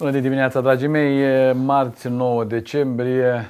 Bună de dimineața, dragii mei! E marți 9 decembrie,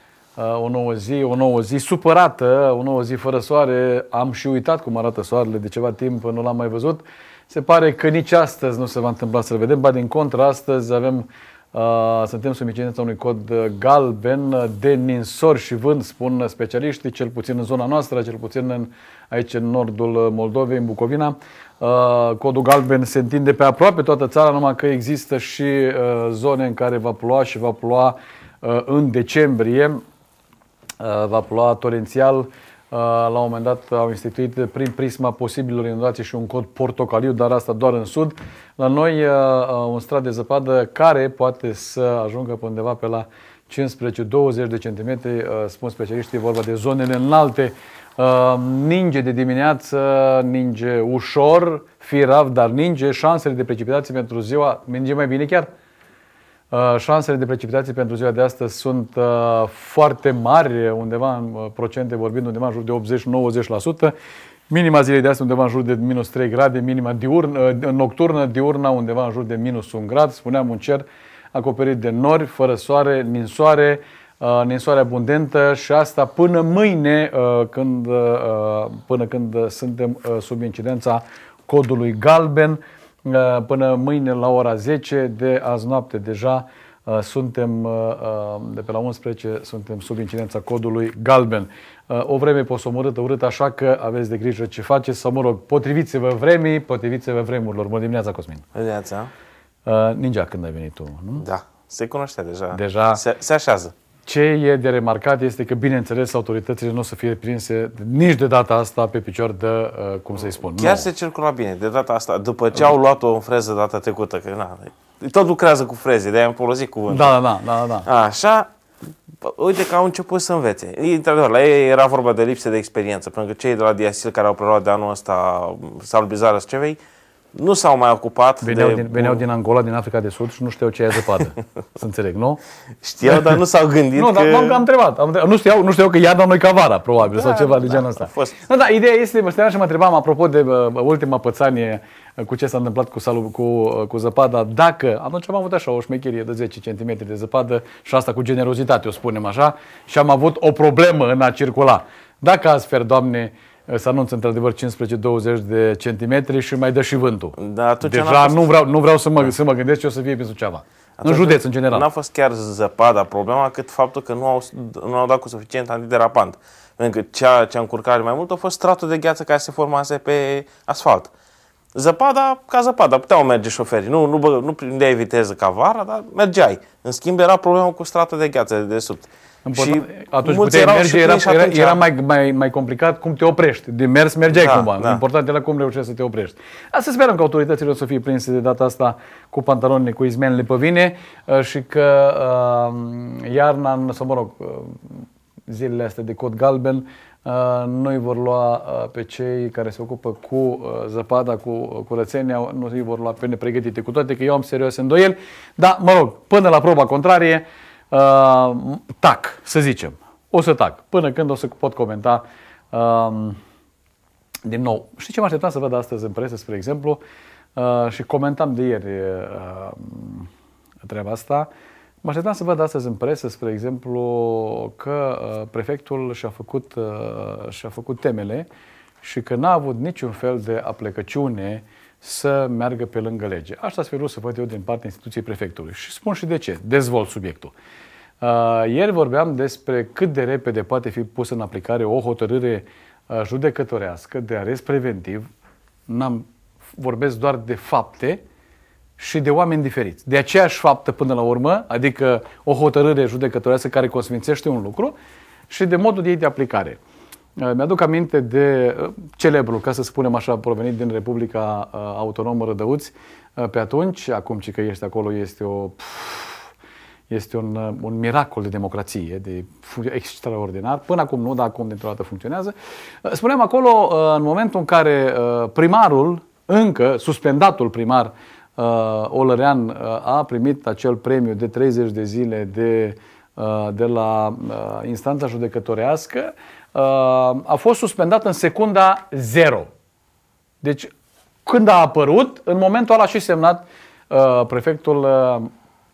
o nouă zi supărată, o nouă zi fără soare. Am și uitat cum arată soarele de ceva timp, nu l-am mai văzut. Se pare că nici astăzi nu se va întâmpla să-l vedem, ba din contră, astăzi suntem sub incidența unui cod galben de ninsori și vânt, spun specialiștii, cel puțin în zona noastră, cel puțin aici în nordul Moldovei, în Bucovina. Codul galben se întinde pe aproape toată țara, numai că există și zone în care va ploua și va ploua în decembrie. Va ploua torențial. La un moment dat au instituit prin prisma posibilor inundații și un cod portocaliu, dar asta doar în sud. La noi un strat de zăpadă care poate să ajungă pe undeva pe la 15-20 de centimetri, spun specialiștii, vorba de zonele înalte. Ninge de dimineață, ninge ușor, firav, dar ninge. Șansele de precipitații pentru ziua, ninge mai bine chiar. Șansele de precipitații pentru ziua de astăzi sunt foarte mari, undeva în procente vorbind, undeva în jur de 80-90%. Minima zilei de astăzi undeva în jur de minus 3 grade, minima nocturnă, diurna undeva în jur de minus 1 grad. Spuneam, un cer acoperit de nori, fără soare, ninsoare abundentă și asta până mâine, până când suntem sub incidența codului galben. Până mâine la ora 10 de azi noapte deja suntem, de pe la 11, suntem sub incidența codului galben. O vreme posomorâtă, urâtă, așa că aveți de grijă ce faceți, sau mă rog, potriviți-vă vremii, potriviți-vă vremurilor. Bună dimineața, Cosmin! Bună dimineața! Ninja, când ai venit tu, nu? Da, se cunoștea deja. Deja se așează. Ce e de remarcat este că, bineînțeles, autoritățile nu o să fie prinse nici de data asta pe picior de, cum să-i spun. Chiar se circula bine de data asta, după ce au luat-o în freză data trecută, că tot lucrează cu freze, de-aia am folosit cuvântul. Da. Așa, uite că au început să învețe. Într-adevăr, la ei era vorba de lipsă de experiență, pentru că cei de la Diasil care au preluat de anul ăsta salubrizarea Scevei nu s-au mai ocupat Veneau din Angola, din Africa de Sud și nu știau ce e zăpadă. Să înțeleg, nu? Știau, dar nu s-au gândit că... am întrebat. Nu știau că iarna noi ca vara, probabil, sau ceva de genul ăsta. Ideea este, mă știam și mă întrebam, apropo de ultima pățanie cu ce s-a întâmplat cu zăpada, dacă atunci am avut așa o șmecherie de 10 cm de zăpadă și asta cu generozitate, o spunem așa, și am avut o problemă în a circula. Dacă azi, Doamne, să anunță într-adevăr 15-20 de centimetri și mai dă și vântul. Da, deja nu vreau să mă gândesc ce o să fie pe Suceava. În județ, în general. Nu a fost chiar zăpada problema, cât faptul că nu au dat cu suficient antiderapant. Pentru că ce a încurcat mai mult a fost stratul de gheață care se formase pe asfalt. Zăpada, ca zăpada, puteau merge șoferii. Nu prindeai viteză ca vara, dar mergeai. În schimb, era problema cu stratul de gheață de desubt. Și atunci puteai merge, era mai complicat cum te oprești. De mers mergeai cumva. Da. Important era cum reușești să te oprești. Să sperăm că autoritățile o să fie prinse de data asta cu pantalonile, cu izmenele pe vine și că iarna, sau mă rog, zilele astea de cod galben, nu-i vor lua pe cei care se ocupă cu zăpada, cu curățenia, nu îi vor lua pe nepregătite, cu toate că eu am serios îndoieli. Dar, mă rog, până la proba contrarie, tac, să zicem. O să tac. Până când o să pot comenta din nou. Știi ce mă așteptam să văd astăzi în presă, spre exemplu? Și comentam de ieri treaba asta. Mă așteptam să văd astăzi în presă, spre exemplu, că prefectul și-a făcut temele și că n-a avut niciun fel de aplecăciune să meargă pe lângă lege. Asta aș fi vrut să văd eu din partea instituției prefectului. Și spun și de ce. Dezvolt subiectul. Ieri vorbeam despre cât de repede poate fi pusă în aplicare o hotărâre judecătorească de arest preventiv. Vorbesc doar de fapte și de oameni diferiți. De aceeași faptă până la urmă, adică o hotărâre judecătorească care consfințește un lucru și de modul ei de aplicare. Mi-aduc aminte de celebrul, ca să spunem așa, provenit din Republica Autonomă Rădăuți, pe atunci, acum că ești acolo, este un miracol de democrație, de extraordinar. Până acum nu, dar acum dintr-o dată funcționează. Spuneam acolo, în momentul în care primarul, încă suspendatul primar Olărean, a primit acel premiu de 30 de zile de la instanța judecătorească, a fost suspendat în secunda 0. Deci, când a apărut, în momentul ăla și semnat prefectul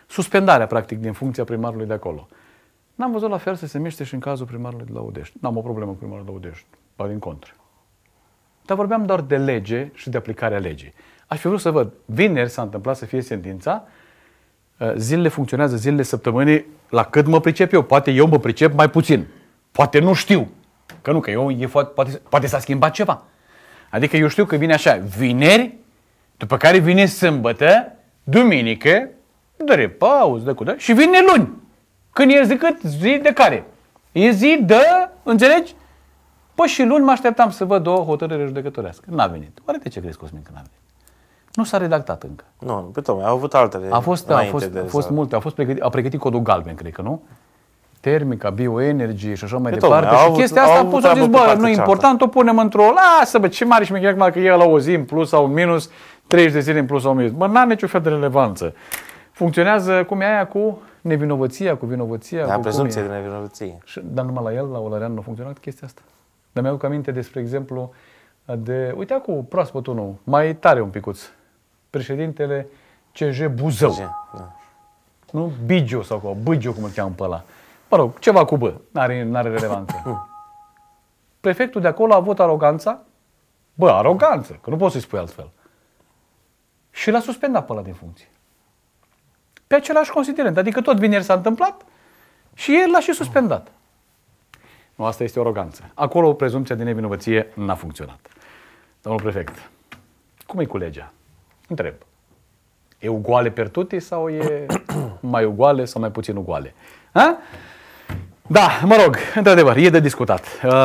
suspendarea, practic, din funcția primarului de acolo. N-am văzut la fel să se miște și în cazul primarului de la Udești. N-am o problemă cu primarul de la Udești, ba din contră. Dar vorbeam doar de lege și de aplicarea legii. Aș fi vrut să văd. Vineri s-a întâmplat să fie sentința, zilele funcționează, zilele săptămânii, la cât mă pricep eu. Poate eu mă pricep mai puțin. Poate nu știu. Că nu, că eu poate s-a schimbat ceva. Adică eu știu că vine așa, vineri, după care vine sâmbătă, duminică, de repaus, de cudă, și vine luni. Când e zi de care? E zi de, înțelegi? Păi și luni mă așteptam să văd o hotărâre judecătorească. N-a venit. Oare de ce crezi, Cosmin, că n-a venit? Nu s-a redactat încă. Nu, pe tocmai, au avut altele. A fost multe, a pregătit codul galben, cred că, nu? Termica, bioenergie și așa mai departe. Și chestia asta a pus să zis, bă, nu e important, o punem într-o, lasă, bă, ce mare și mi-e acum că e la o zi în plus sau în minus, 30 de zile în plus sau în minus. Bă, n-are niciun fel de relevanță. Funcționează cum e aia cu nevinovăția, cu vinovăția. Da, prezumție de nevinovăție. Dar numai la el, la Olărean, nu a funcționat chestia asta. Dar mi-aduc aminte despre exemplu de, uite acum, proaspătul nou, mai tare un picuț, președintele CJ Buzău. Da. Nu? Bigiu sau cum, Bâgiu, cum îl cheamă pe ăla. Mă rog, ceva cu bă, n-are relevanță. Prefectul de acolo a avut aroganța, aroganță, că nu poți să-i spui altfel. Și l-a suspendat pe ăla din funcție. Pe același considerent, adică tot vineri s-a întâmplat și el l-a și suspendat. Nu, asta este o aroganță. Acolo prezumția de nevinovăție n-a funcționat. Domnul prefect, cum e cu legea? Întreb. E ugoale per tutti sau e mai ugoale sau mai puțin ugoale? Ha? Da, mă rog, într-adevăr, e de discutat.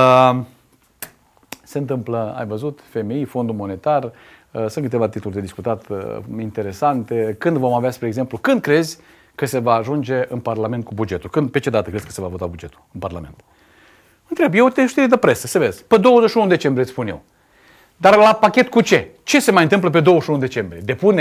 Se întâmplă, ai văzut, FMI, Fondul Monetar, sunt câteva titluri de discutat interesante. Când vom avea, spre exemplu, când crezi că se va ajunge în Parlament cu bugetul? Pe ce dată crezi că se va vota bugetul în Parlament? Întreb, eu te știri de presă, să vezi. Pe 21 decembrie îți spun eu. Dar la pachet cu ce? Ce se mai întâmplă pe 21 decembrie?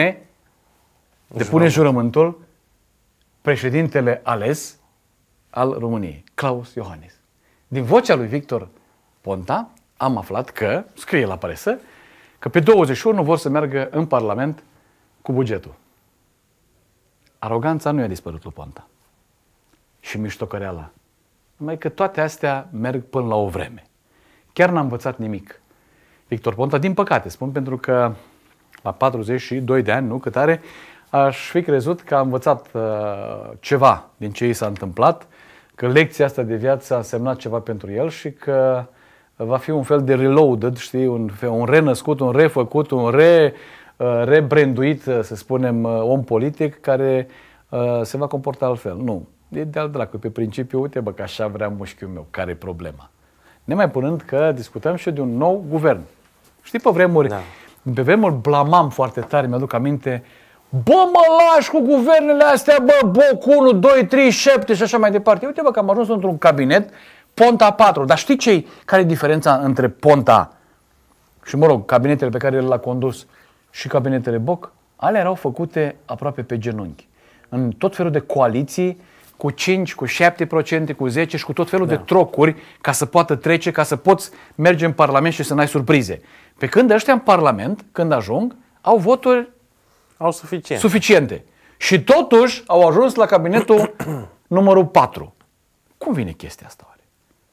Depune jurământul președintele ales al României, Klaus Iohannis. Din vocea lui Victor Ponta am aflat că, scrie la presă, că pe 21 vor să meargă în Parlament cu bugetul. Aroganța nu i-a dispărut lui Ponta. Și miștocăreala. Numai că toate astea merg până la o vreme. Chiar n-a învățat nimic. Victor Ponta, din păcate, spun, pentru că la 42 de ani, nu, cât are, aș fi crezut că a învățat ceva din ce i s-a întâmplat, că lecția asta de viață a semnat ceva pentru el și că va fi un fel de reloaded, știi, un renăscut, un refăcut, un rebranduit, să spunem, om politic care se va comporta altfel. Nu, e de-al dracu, pe principiu, uite bă, că așa vrea mușchiul meu, care e problema? Nemai punând că discutăm și de un nou guvern. Știi, pe vremuri, pe vremuri blamam foarte tare, mi-aduc aminte, bă, mă lași cu guvernele astea, bă, Boc 1, 2, 3, 7 și așa mai departe. Uite bă, că am ajuns într-un cabinet Ponta 4. Dar știi care e diferența între Ponta și, mă rog, cabinetele pe care el l-a condus și cabinetele Boc? Alea erau făcute aproape pe genunchi. În tot felul de coaliții, cu 5, cu 7%, cu 10% și cu tot felul de trocuri ca să poată trece, ca să poți merge în Parlament și să n-ai surprize. Pe când ăștia în Parlament, când ajung, au voturi suficiente. Și totuși au ajuns la cabinetul numărul 4. Cum vine chestia asta oare?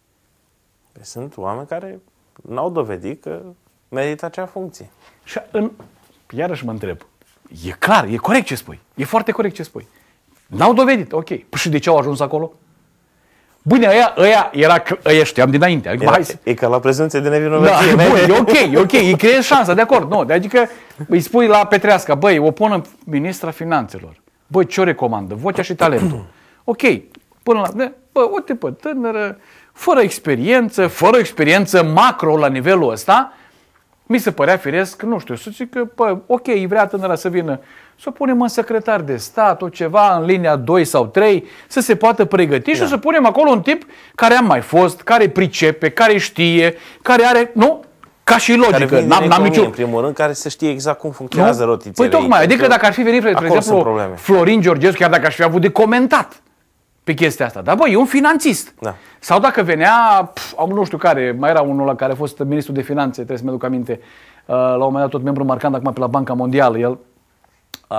Sunt oameni care n-au dovedit că merită acea funcție. Și iarăși mă întreb. E clar, e corect ce spui. E foarte corect ce spui. N-au dovedit, ok. Păi și de ce au ajuns acolo? Bine, ăia știam dinainte. E ca la prezumție de nevinovăție. Da, bun, e ok, îi creezi șansa, de acord. Nu, adică îi spui la Petreasca, băi, o pun în ministra finanțelor. Băi, ce o recomandă? Vocea și talentul. Ok, până la... Bă, uite, bă, tânără, fără experiență macro la nivelul ăsta, mi se părea firesc, nu știu, să zic că, bă, ok, îi vrea tânăra să vină, să o punem în secretar de stat, o ceva în linia 2 sau 3, să se poată pregăti și să punem acolo un tip care a mai fost, care pricepe, care știe, care are, nu? Ca și logică. N-am niciun... în primul rând, care să știe exact cum funcționează rotițele. Păi tocmai, adică dacă ar fi venit, de exemplu, Florin Georgescu, chiar dacă aș fi avut de comentat pe chestia asta. Dar băi, e un finanțist. Da. Sau dacă venea, nu știu care, mai era unul la care a fost ministru de finanțe, trebuie să-mi aduc aminte, la un moment dat tot membru marcant acum pe la Banca Mondială, el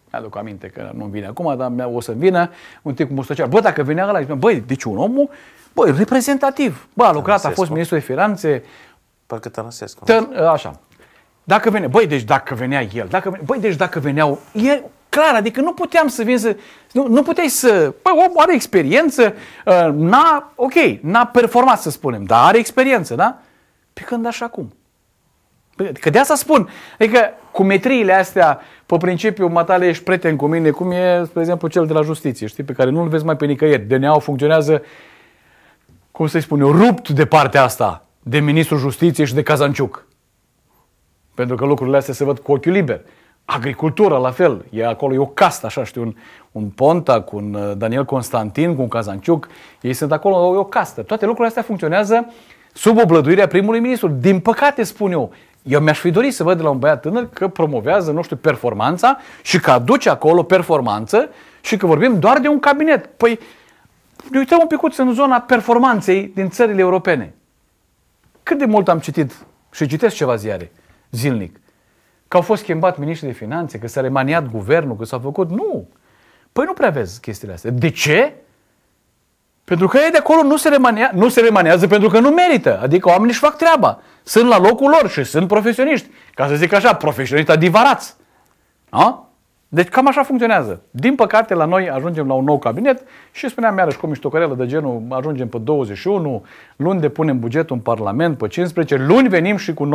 mi-aduc aminte că nu vine acum, dar o să vină un tip cu mustăciar. Bă, dacă venea ăla, băi, deci un om, băi, reprezentativ. Bă, a lucrat, a fost ministru de finanțe. Parcă Tănăsescu. Așa. Dacă venea, băi, deci dacă venea el, băi, deci dacă veneau, e clar, adică nu puteam să vin să, nu puteai să, băi, omul are experiență, n-a performat, să spunem, dar are experiență, da? Pe când așa cum? Că de asta spun, adică cu metriile astea, pe principiu, matale, ești prieten cu mine, cum e, spre exemplu, cel de la justiție, știi, pe care nu-l vezi mai pe nicăieri. DNA-ul funcționează, cum să-i spun eu, rupt de partea asta, de ministrul justiției și de Cazanciuc. Pentru că lucrurile astea se văd cu ochiul liber. Agricultura, la fel, acolo e o castă, așa, știu, un Ponta, cu un Daniel Constantin, cu un Cazanciuc, ei sunt acolo, e o castă. Toate lucrurile astea funcționează sub oblăduirea primului ministru. Din păcate, spun eu mi-aș fi dorit să văd de la un băiat tânăr că promovează, nu știu, performanța și că aduce acolo performanță și că vorbim doar de un cabinet. Păi, ne uităm un picuț în zona performanței din țările europene. Cât de mult am citit și citesc ceva ziare zilnic, că au fost schimbat miniștri de finanțe, că s-a remaniat guvernul, că s-a făcut. Nu. Păi nu prea vezi chestiile astea. De ce? Pentru că ei de acolo nu se remanează pentru că nu merită. Adică oamenii își fac treaba. Sunt la locul lor și sunt profesioniști. Ca să zic așa, profesioniști adevărați. Da? Deci cam așa funcționează. Din păcate, la noi ajungem la un nou cabinet și spuneam iarăși cu o miștocărelă de genul, ajungem pe 21, luni depunem bugetul în Parlament, pe 15, luni venim și cu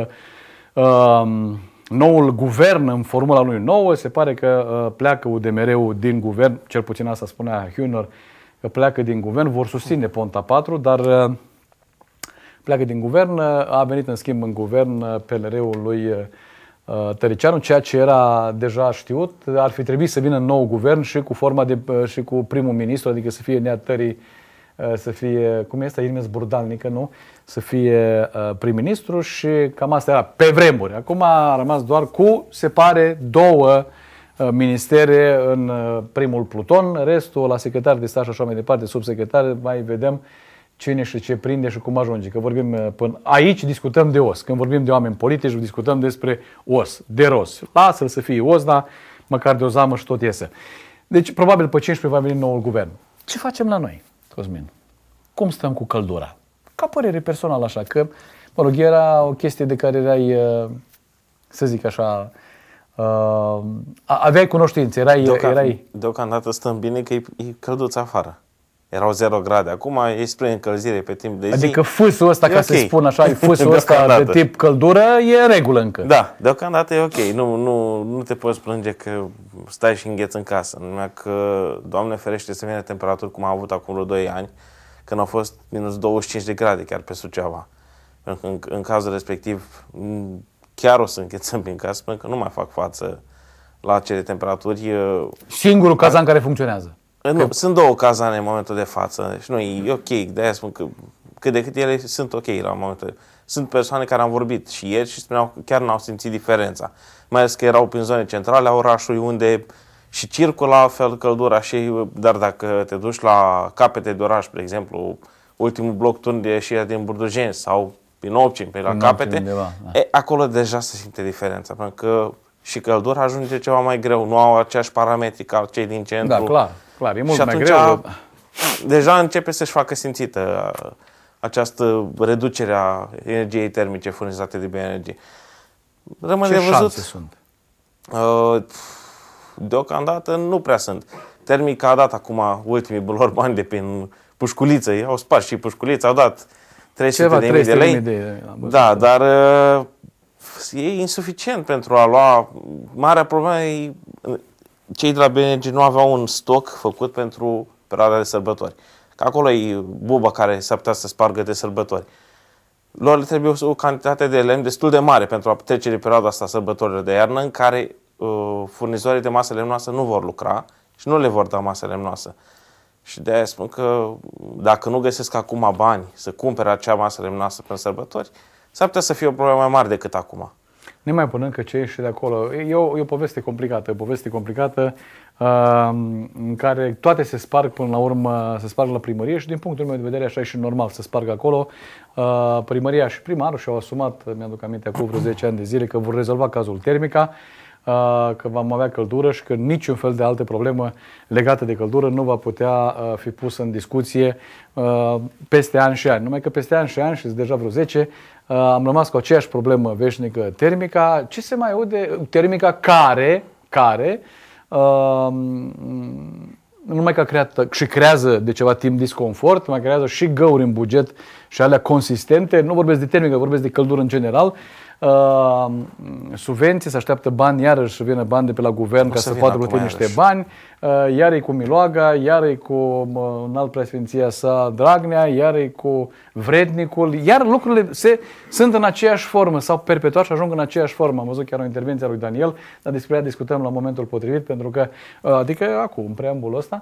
noul guvern în formula lui nouă. Se pare că pleacă UDMR-ul din guvern, cel puțin asta spunea Hühner, că pleacă din guvern, vor susține Ponta 4, dar pleacă din guvern, a venit în schimb în guvern PNR-ul lui Tăricianu, ceea ce era deja știut. Ar fi trebuit să vină nou guvern și cu forma și cu primul ministru, adică să fie Nea Tării, să fie, cum este, Irmes Burdalnică, nu? Să fie prim-ministru și cam asta era pe vremuri. Acum a rămas doar cu, se pare, două ministere în primul pluton, restul la secretar de stat și așa mai departe, subsecretar, mai vedem cine și ce prinde și cum ajunge. Că vorbim până aici, discutăm de os. Când vorbim de oameni politici, discutăm despre os, de rost. Lasă-l să fie os, dar măcar de o zamă și tot iese. Deci, probabil pe 15 va veni noul guvern. Ce facem la noi, Cosmin? Cum stăm cu căldura? Ca părere personală, așa, că, mă rog, era o chestie de care erai, să zic așa, aveai cunoștințe, erai... Deocamdată stăm bine că e călduț afară. Erau 0 grade. Acum e spre încălzire pe timp de zi. Adică fâsul ăsta, ca să spun așa, fâsul ăsta de tip căldură, e în regulă încă. Da, deocamdată e ok. Nu te poți plânge că stai și îngheți în casă. Numai că, Doamne ferește, să vină temperaturi cum am avut acum vreo 2 ani, când au fost minus 25 de grade chiar pe Suceava. Pentru că în cazul respectiv chiar o să înghețăm prin casă, pentru că nu mai fac față la acele temperaturi. Singurul cazan care funcționează. Nu, sunt 2 cazane în momentul de față. Deci nu, e ok. De-aia spun că cât de cât ele sunt ok la momentul. Sunt persoane care am vorbit și ieri și spuneau că chiar n-au simțit diferența. Mai ales că erau prin zone centrale a orașului unde și circulă altfel căldura dar dacă te duci la capete de oraș, de exemplu, ultimul bloc turn de ieșire din Burdujeni sau prin Opcin, pe la capete, undeva, da. Acolo deja se simte diferența, pentru că și căldura ajunge ceva mai greu, nu au aceiași parametri ca cei din centru. Da, clar, e mult și mai atunci greu. Deja începe să-și facă simțită această reducere a energiei termice furnizate de BNG. Rămâne de văzut. Șanse sunt? Deocamdată nu prea sunt. Termica a dat acum ultimii bani de prin Pușculiță. Ei au spart și Pușculița, au dat 300.000 de lei. Da, dar e insuficient pentru a lua. Marea problemă e cei de la BNG nu aveau un stoc făcut pentru perioada de sărbători. Că acolo e buba care s-ar putea să spargă de sărbători. Lor le trebuie o cantitate de lemn destul de mare pentru a trece de perioada asta sărbătorilor de iarnă, în care furnizorii de masă lemnoasă nu vor lucra și nu le vor da masă lemnoasă. Și de aia spun că dacă nu găsesc acum bani să cumpere acea masă lemnoasă pentru sărbători, s-ar putea să fie o problemă mai mare decât acum. Nemai punând că ce ieși de acolo, e o poveste complicată, în care toate se sparg până la urmă, se sparg la primărie și din punctul meu de vedere așa e și normal să spargă acolo. Primăria și primarul și-au asumat, mi-aduc aminte, acum vreo 10 ani de zile că vor rezolva cazul Termica. că vom avea căldură și că niciun fel de altă problemă legată de căldură nu va putea fi pusă în discuție peste ani și ani. Numai că peste ani și ani, și deja vreo 10, am rămas cu aceeași problemă veșnică, termica. Ce se mai aude? Termica care nu numai că a creat și creează de ceva timp disconfort, mai creează și găuri în buget și alea consistente. Nu vorbesc de termică, vorbesc de căldură în general. Subvenții, se așteaptă bani, iarăși să vină bani de pe la guvern ca să poată plăti niște bani, iar e cu Miloaga, iar e cu înalt preasfinția sa Dragnea, iar e cu vrednicul, iar lucrurile sunt în aceeași formă, s-au perpetuat și ajung în aceeași formă. Am văzut chiar o intervenție a lui Daniel, dar despre ea discutăm la momentul potrivit, pentru că, adică acum, în preambulul ăsta,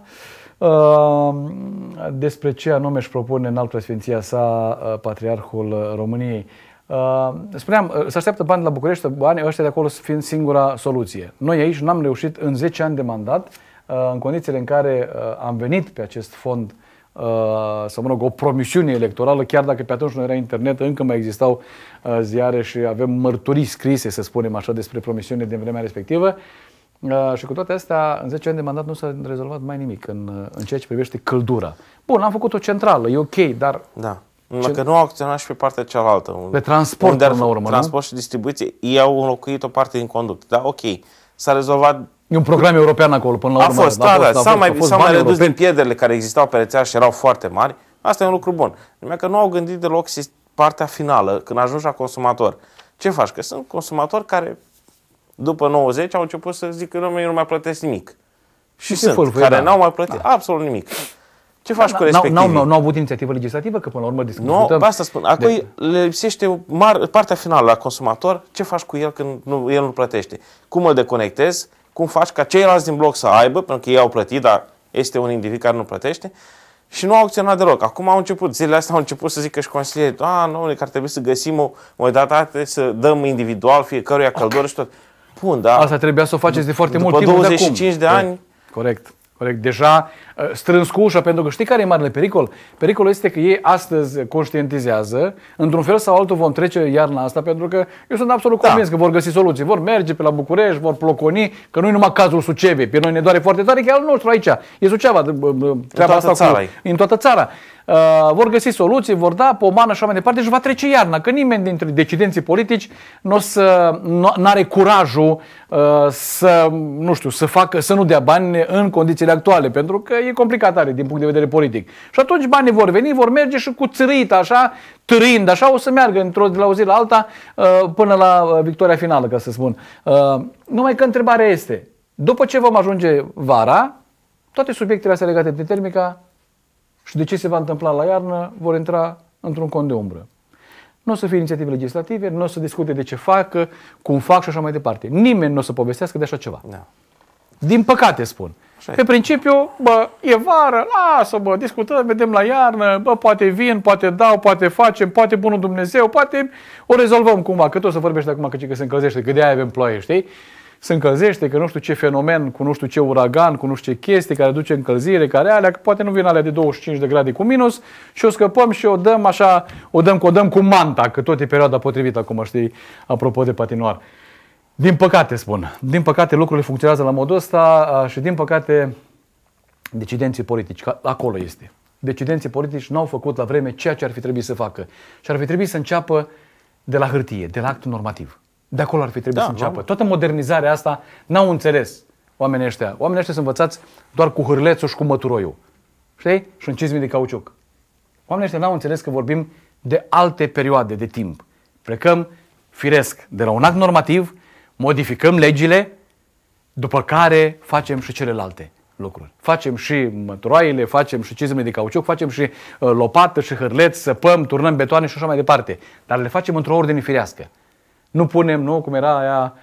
despre ce anume își propune înalt preasfinția sa Patriarhul României. Spuneam, se așteaptă bani la București, banii ăștia de acolo fiind singura soluție. Noi aici n-am reușit în 10 ani de mandat, în condițiile în care am venit pe acest fond, să mă rog, o promisiune electorală, chiar dacă pe atunci nu era internet, încă mai existau ziare și avem mărturii scrise, să spunem așa, despre promisiune din vremea respectivă. Și cu toate astea, în 10 ani de mandat nu s-a rezolvat mai nimic în ceea ce privește căldura. Bun, am făcut o centrală, e ok, dar... Da. Că nu au acționat și pe partea cealaltă. Pe transport, până la urmă, transport și distribuție, ei au înlocuit o parte din conduct. Da, ok. S-a rezolvat... E un program european acolo, până la urmă. A fost, da. S-a mai redus din pierderile care existau pe rețea și erau foarte mari. Asta e un lucru bun. Numai că nu au gândit deloc partea finală, când ajungi la consumator. Ce faci? Că sunt consumatori care, după 90, au început să zică că eu nu mai plătesc nimic. Și sunt care n-au mai plătit absolut nimic. Ce faci cu respectivii? Nu au avut inițiativă legislativă, că până la urmă discutăm. Nu, asta spun. Acum le lipsește partea finală la consumator. Ce faci cu el când el nu plătește? Cum îl deconectezi? Cum faci ca ceilalți din bloc să aibă, pentru că ei au plătit, dar este un individ care nu plătește? Și nu au acționat deloc. Acum au început, zilele astea au început să zică și consilierii, că ar trebui să găsim o modalitate să dăm individual fiecăruia căldură și tot. Bun, da. Asta trebuia să o faceți de foarte mult timp. După 25 de ani. Corect. Deja strâns cu ușa, pentru că știi care e marele pericol? Pericolul este că ei astăzi conștientizează, într-un fel sau altul vom trece iarna asta, pentru că eu sunt absolut convins că vor găsi soluții, vor merge pe la București, vor ploconi, că nu e numai cazul Suceviei, pe noi ne doare foarte tare, că e al nostru aici, e Suceava, treaba asta în toată țara. Vor găsi soluții, vor da pomană și așa mai departe și va trece iarna, că nimeni dintre decidenții politici n-are curajul să nu dea bani în condițiile actuale, pentru că e complicat are din punct de vedere politic. Și atunci banii vor veni, vor merge și cu țărâit așa, târâind așa, o să meargă de la o zi la alta până la victoria finală, ca să spun. Numai că întrebarea este, după ce vom ajunge vara, toate subiectele astea legate de termica și de ce se va întâmpla la iarnă vor intra într-un cont de umbră. Nu o să fie inițiative legislative, nu o să discute de ce fac, cum fac și așa mai departe. Nimeni nu o să povestească de așa ceva. Da. Din păcate spun. Pe principiu, e vară, lasă, discutăm, vedem la iarnă, poate vin, poate dau, poate facem, poate bunul Dumnezeu, poate o rezolvăm cumva, că tot să vorbește acum că se încălzește, că de aia avem ploaie, știi? Se încălzește, că nu știu ce fenomen, cu nu știu ce uragan, cu nu știu ce chestii care duce încălzire, care alea, că poate nu vin alea de 25 de grade cu minus și o scăpăm și o dăm așa, o dăm cu manta, că tot e perioada potrivită acum, știi, apropo de patinoar. Din păcate spun, din păcate lucrurile funcționează la modul ăsta și din păcate decidenții politici, acolo este. Decidenții politici n-au făcut la vreme ceea ce ar fi trebuit să facă și ar fi trebuit să înceapă de la hârtie, de la actul normativ. De acolo ar fi trebuit să înceapă. Toată modernizarea asta n-au înțeles oamenii ăștia. Oamenii ăștia sunt învățați doar cu hârlețul și cu măturoiul. Știi? Și în cizmi de cauciuc. Oamenii ăștia n-au înțeles că vorbim de alte perioade de timp. Plecăm firesc de la un act normativ, modificăm legile, după care facem și celelalte lucruri. Facem și măturoaiele, facem și cizmele de cauciuc, facem și lopată și hârleț, săpăm, turnăm betoane și așa mai departe. Dar le facem într-o ordine firească. Nu punem, cum era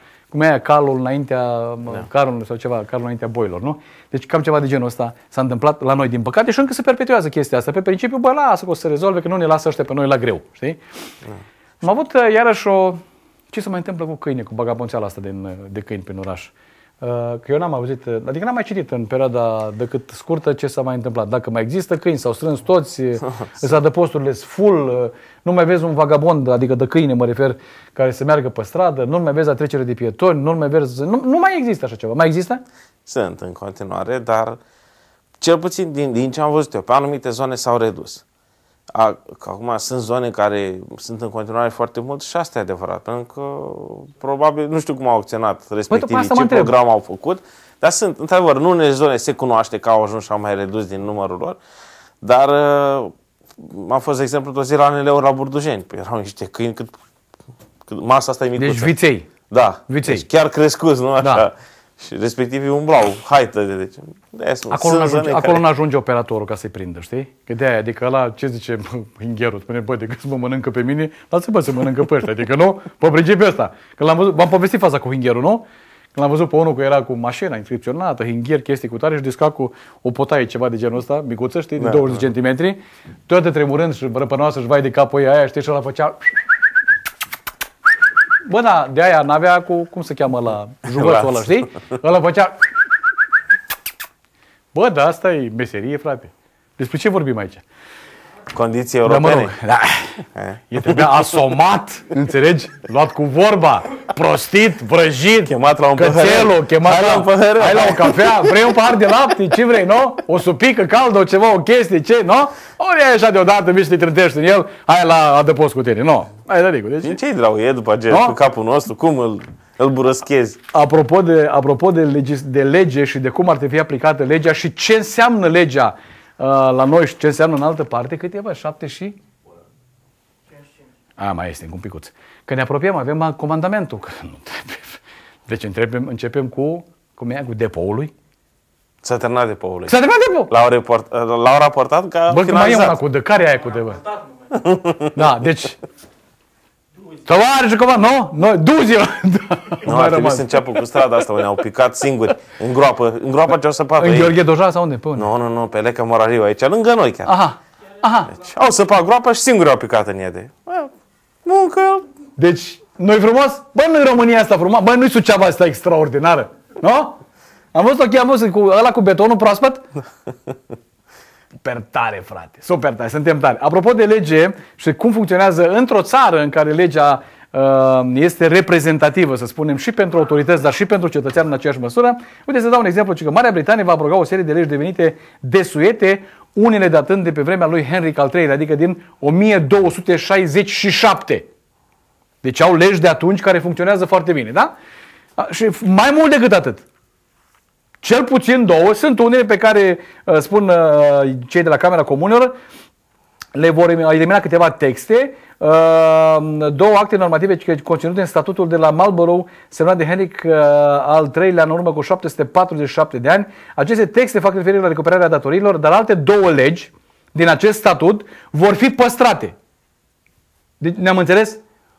aia calul înaintea, carul sau ceva, calul înaintea boilor, nu? Deci cam ceva de genul ăsta s-a întâmplat la noi, din păcate, și încă se perpetuează chestia asta. Pe principiu, lasă că o să se rezolve, că nu ne lasă ăștia pe noi la greu, știi? Am avut iarăși ce se mai întâmplă cu câine, cu bagaponțeala asta de câini prin oraș? Că eu n-am auzit, adică n-am mai citit în perioada decât scurtă ce s-a mai întâmplat. Dacă mai există câini, s-au strâns toți, îți adăposturile sunt full, nu mai vezi un vagabond, adică de câine mă refer, care să meargă pe stradă, nu mai vezi la trecere de pietoni, nu mai vezi, nu mai există așa ceva. Mai există? Sunt în continuare, dar cel puțin din ce am văzut eu, pe anumite zone s-au redus. Că acum sunt zone care sunt în continuare foarte mult și asta e adevărat, pentru că probabil, nu știu cum au acționat respectivii, ce program au făcut, dar sunt, într-adevăr, în unele zone se cunoaște că au ajuns și au mai redus din numărul lor, dar am fost, de exemplu, o zi la NL-uri la Burdujeni, erau niște câini cât masa asta e micuță. Deci viței. Da, viței. Deci chiar crescuți, nu așa? Da. Și respectivii umblau, haită de acolo nu ajunge operatorul ca să-i prindă, știi? Că de aia, adică ăla, ce zice hingherul, spune, bă, decât să mă mănâncă pe mine, lasă-mă să mănâncă pe ăștia, adică nu, pe principiul ăsta. Că l-am văzut, v-am povestit faza cu hingherul, nu? Când l-am văzut pe unul că era cu mașina inscripționată, hingher, chestii cu tare și desca cu o potaie, ceva de genul ăsta, micuță, știi, de 20 cm, toată tremurând și răpănoasă și vai de capul aia, știi, și ăla făcea... Bă, da, de aia n-avea cu, cum se cheamă la jugățul ăla, știi? Ăla făcea... Bă, da, asta e meserie, frate. Despre ce vorbim aici? Condiții europene? Da. E trebuia asomat, înțelegi? Luat cu vorba, prostit, vrăjit, chemat la un cățelul, chemat la un păhărel. Hai la o cafea, vrei un pahar de lapte, ce vrei, nu? O supică caldă, o ceva, o chestie, ce, nu? Ori e așa deodată, vii să te trântești în el, hai la adăpost cu tine, nu? Hai, Dăricu, deci... Ce-i drau, e după aceea, cu capul nostru, cum îl burăschezi? Apropo de lege și de cum ar trebui aplicată legea și ce înseamnă legea la noi și ce înseamnă în altă parte, cât e, bă, 7 și? Mai este, un picuț. Că ne apropiem, avem comandamentul. Deci începem cu depoului. S-a terminat depoului. S-a terminat depoul! L-au raportat ca bă, mai e una cu de care e aia cu de, bă? Da, deci... Tovarășul comand, nu? Noi, du-zi-l! Nu, ar trebui să înceapă cu strada asta, ne-au picat singuri, în groapa ce o săpat. În Gheorghe Doja sau unde? Pe unde? Nu, pe Leca Morariu, aici, lângă noi chiar. Aha. Deci, au săpat groapa și singuri au picat în ea. Muncă. Deci, noi frumos? Bă, nu-i România asta frumos? Bă, nu-i Suceava asta extraordinară? Nu? Am văzut cu ăla cu betonul proaspăt? Super tare, frate. Super tare. Suntem tare. Apropo de lege și cum funcționează într-o țară în care legea este reprezentativă, să spunem, și pentru autorități, dar și pentru cetățean în aceeași măsură. Uite, să dau un exemplu, că Marea Britanie va abroga o serie de legi devenite desuete, unele datând de pe vremea lui Henry al III-lea, adică din 1267. Deci au legi de atunci care funcționează foarte bine, da? Și mai mult decât atât. Cel puțin două, sunt unele pe care, spun cei de la Camera Comunelor, le vor elimina câteva texte, două acte normative conținute în statutul de la Marlborough, semnat de Henric al III-lea în urmă cu 747 de ani. Aceste texte fac referire la recuperarea datoriilor, dar alte două legi din acest statut vor fi păstrate. Deci, ne-am înțeles?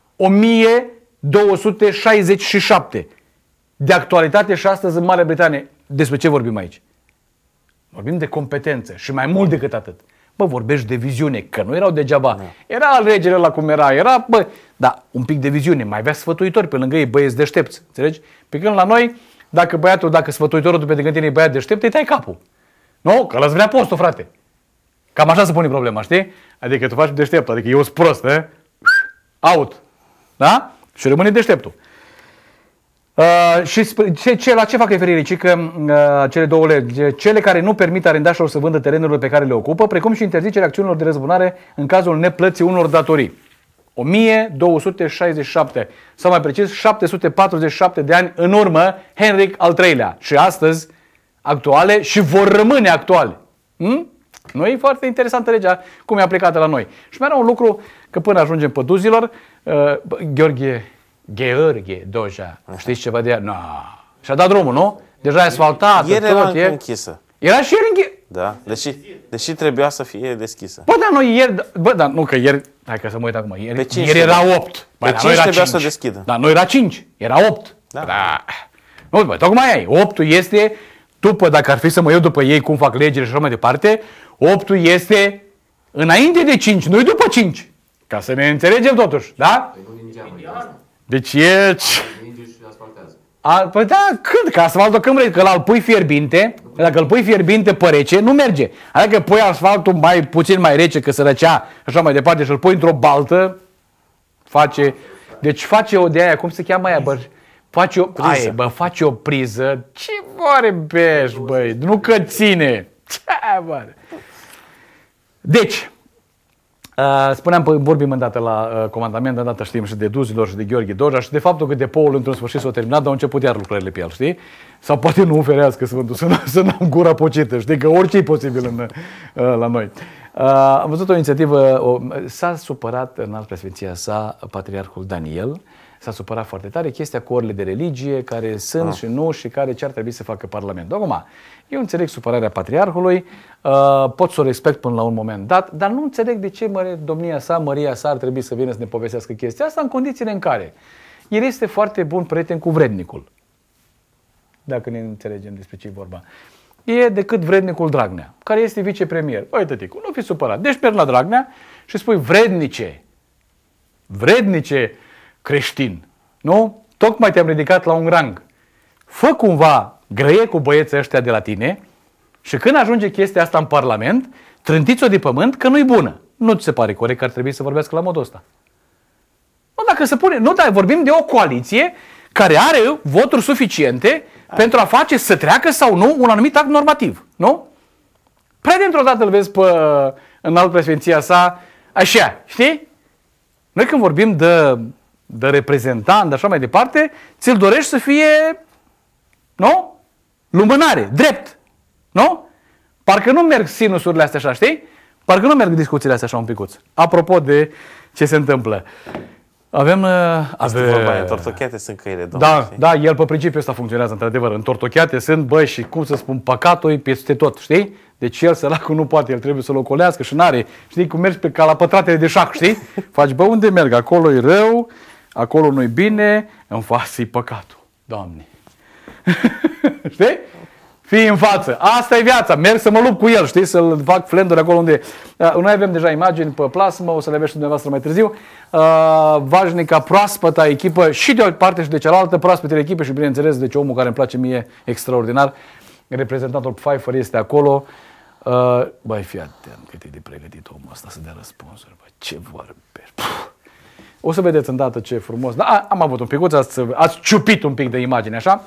1267 de actualitate și astăzi în Marea Britanie. Despre ce vorbim aici? Vorbim de competență și mai mult decât atât. Bă, vorbești de viziune, că nu erau degeaba. Da. Era alegere la cum era, bă, da, un pic de viziune. Mai avea sfătuitori pe lângă ei, băieți deștepți, înțelegi? Pe când la noi, dacă sfătuitorul după de tine e băiat deștept, îi tai capul. Nu? Că ăla-ți vrea postul, frate. Cam așa se pune problema, știi? Adică tu faci deștept, adică eu sunt prost, out. Da? Și rămâne deșteptul. Și la ce fac referire? Ci că cele două legi, cele care nu permit arendașilor să vândă terenurile pe care le ocupă, precum și interzicerea acțiunilor de răzbunare în cazul neplății unor datorii. 1267, sau mai precis 747 de ani în urmă, Henric al III-lea. Și astăzi actuale și vor rămâne actuale. Nu e foarte interesantă legea cum e aplicată la noi. Și mai era un lucru, că până ajungem pe duzilor, Gheorghe Doja, știți ceva de ea? No. Și-a dat drumul, nu? Deja e asfaltat. Ieri era închisă. Era și ieri închisă. Da, deși trebuia să fie deschisă. Bă, dar nu ieri, nu că ieri, hai că să mă uit acum, ieri era 8. Pe 5 trebuia să deschidă. Da, nu era 5, era 8. Da. Nu, bă, tocmai ai, 8-ul este, dacă ar fi să mă iau după ei cum fac legile și așa mai departe, 8-ul este înainte de 5, nu după 5. Ca să ne înțelegem totuși, da? Deci e... Păi da, când? Că asfaltul când vrei, că îl pui fierbinte, dacă îl pui fierbinte pe rece, nu merge. Adică pui asfaltul mai puțin mai rece, că se răcea, așa mai departe, și îl pui într-o baltă, face o de aia, cum se cheamă aia, bă? Face o priză. Ce vorbești, băi? Nu că ține. Ce mare? Deci, spuneam, vorbim îndată la comandament, îndată știm și de Duzilor și de Gheorghe Doja și de faptul că depoul într-un sfârșit s-a terminat, dar au început iar lucrările pe el, știi? Sau poate nu ferească Sfântul, să n-am gura pocită, știi? Că orice e posibil la noi. Am văzut o inițiativă, s-a supărat în Înalt Preasfinția sa Patriarhul Daniel, s-a supărat foarte tare chestia cu orele de religie, care sunt și nu și care ce ar trebui să facă Parlamentul. Acum, eu înțeleg supărarea Patriarhului, pot să o respect până la un moment dat, dar nu înțeleg de ce domnia sa, Măria sa ar trebui să vină să ne povestească chestia asta în condițiile în care el este foarte bun prieten cu vrednicul. Dacă ne înțelegem despre ce e vorba. E decât vrednicul Dragnea, care este vicepremier. Băi, tăticu, nu fi supărat. Deci mergi la Dragnea și spui vrednice creștin. Nu? Tocmai te-am ridicat la un rang. Fă cumva grăie cu băieții ăștia de la tine și când ajunge chestia asta în Parlament, trântiți-o de pământ că nu-i bună. Nu ți se pare corect că ar trebui să vorbească la modul ăsta? Nu, dacă se pune, nu, dar vorbim de o coaliție care are voturi suficiente pentru a face să treacă sau nu un anumit act normativ. Nu? Prea dintr-o dată îl vezi pe Înalt Preasfinția sa așa, știi? Noi când vorbim de reprezentant, de așa mai departe, ți-l dorești să fie, nu? Lumânare, drept. Nu? Parcă nu merg sinusurile astea așa, știi? Parcă nu merg discuțiile astea așa un picuț. Apropo de ce se întâmplă. Avem vorba aia, tortocheate sunt căile, domnule. Da, el pe principiu ăsta funcționează într-adevăr. În tortocheate sunt, băi, și cum să spun, păcatul peste tot, știi? Deci el, săracul, nu poate, el trebuie să-l ocolească și n-are. Știi, cum mergi ca la pătratele de șah, știi? Faci, bă, unde merg? Acolo e rău, acolo nu-i bine, în față e păcatul. Doamne! Știi? Fii în față. Asta e viața. Merg să mă lupt cu el, știi? Să-l fac flenduri acolo unde... Noi avem deja imagini pe plasmă, o să le aveți și dumneavoastră mai târziu. Vașnica, proaspăta echipă și de o parte și de cealaltă, proaspătele echipe și, bineînțeles, deci omul care îmi place mie extraordinar, reprezentantul Pfeiffer este acolo. Băi, fii atent cât e de pregătit omul ăsta să dea răspunsuri. Bă, ce vorbești? O să vedeți îndată ce frumos. Da, am avut un picuț, ați ciupit un pic de imagine, așa?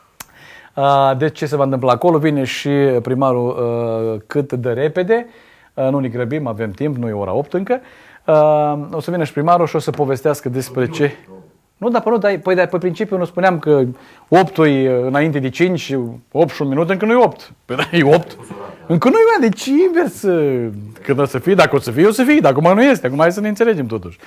Deci ce se va întâmpla acolo? Vine și primarul cât de repede, nu ne grăbim, avem timp, nu e ora 8 încă. O să vină și primarul și o să povestească despre ce... Nu, dar pe principiu nu spuneam că 8 e înainte de 5 și 8 și un minut, încă nu e 8. Păi da, e 8. Încă nu e, deci invers. Când o să fie, dacă o să fie, o să fie, dacă mai nu este. Acum hai să ne înțelegem totuși.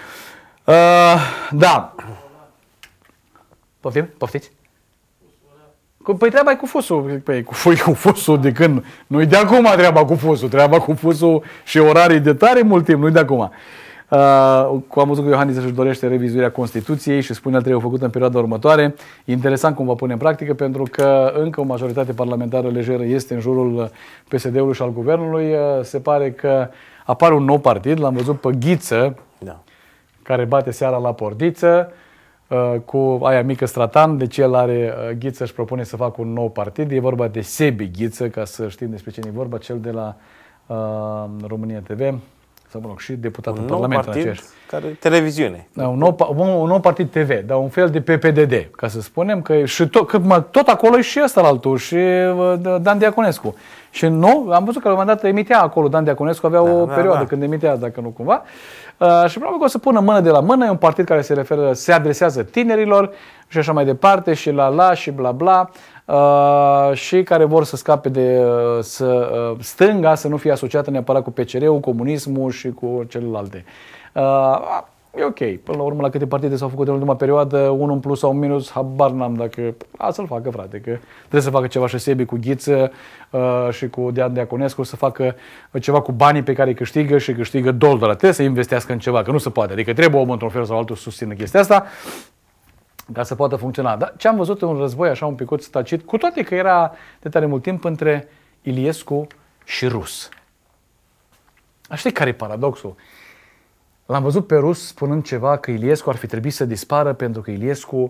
Da. Poftim? Poftiți? Păi treaba e cu fusul. Păi cu fusul de când... Nu-i de acum treaba cu fusul. Treaba cu fusul și orarii de tare mult timp. Nu-i de acum. Am văzut că Iohannis își dorește revizuirea Constituției și spune că trebuie făcută în perioada următoare. Interesant cum va pune în practică, pentru că încă o majoritate parlamentară lejeră este în jurul PSD-ului și al guvernului. Se pare că apare un nou partid. L-am văzut pe Ghiță, care bate seara la portiță cu aia mică Stratan. Deci el are, Ghiță își propune să facă un nou partid. E vorba de Sebi Ghiță, ca să știm despre cine e vorba, cel de la România TV. Sau, mă rog, și deputat în Parlament. Un partid care televiziune. Da, un nou partid TV, dar un fel de PPDD, ca să spunem, că și tot acolo e și ăsta la altul, și Dan Diaconescu. Și nu, am văzut că la un moment dat emitea acolo, Dan Diaconescu avea o perioadă când emitea, dacă nu cumva. Și probabil că o să pună mână de la mână, e un partid care se adresează tinerilor și așa mai departe, și și bla bla. Și care vor să scape de stânga, să nu fie asociată neapărat cu PCR-ul, comunismul și cu celelalte. E ok. Până la urmă, la câte partide s-au făcut în ultima perioadă, unul în plus sau un minus, habar n-am dacă... să-l facă, frate, că trebuie să facă ceva și Sebi cu Ghiță și cu Dean Diaconescu, să facă ceva cu banii pe care îi câștigă și câștigă $2. Trebuie să investească în ceva, că nu se poate. Adică trebuie omul într-un fel sau altul să susțină chestia asta ca să poată funcționa. Dar ce am văzut în un război așa un picuț tacit, cu toate că era de tare mult timp între Iliescu și Rus. Știi care e paradoxul? L-am văzut pe Rus spunând ceva că Iliescu ar fi trebuit să dispară pentru că Iliescu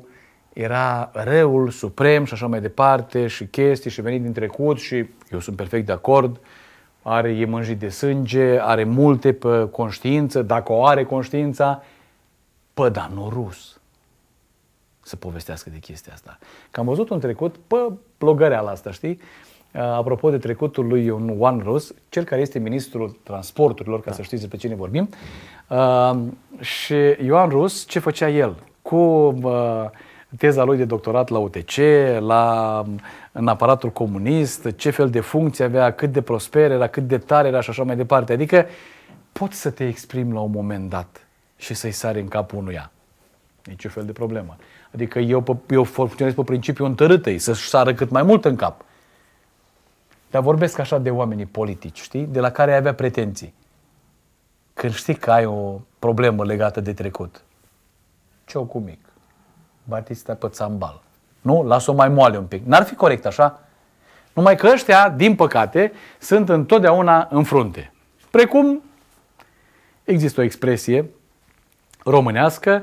era răul suprem și așa mai departe și chestii și venit din trecut și eu sunt perfect de acord. E mânjit de sânge, are multe pe conștiință, dacă o are conștiința, dar nu rus să povestească de chestia asta. Că am văzut un trecut pe blogăreala asta, știi? Apropo de trecutul lui Ioan Rus, cel care este ministrul transporturilor, ca să știți pe cine vorbim, și Ioan Rus, ce făcea el? Cu teza lui de doctorat la UTC, în aparatul comunist, ce fel de funcție avea, cât de prosper era, cât de tare era și așa mai departe. Adică poți să te exprimi la un moment dat și să-i sari în capul unuia. Nici o fel de problemă. Adică eu funcționez pe principiul întărâtăi, să-și sară cât mai mult în cap. Dar vorbesc așa de oamenii politici, știi? De la care ai avea pretenții. Când știi că ai o problemă legată de trecut. Ciocu mic. Batista pe țambal. Nu? Las-o mai moale un pic. N-ar fi corect așa? Numai că ăștia, din păcate, sunt întotdeauna în frunte. Precum există o expresie românească,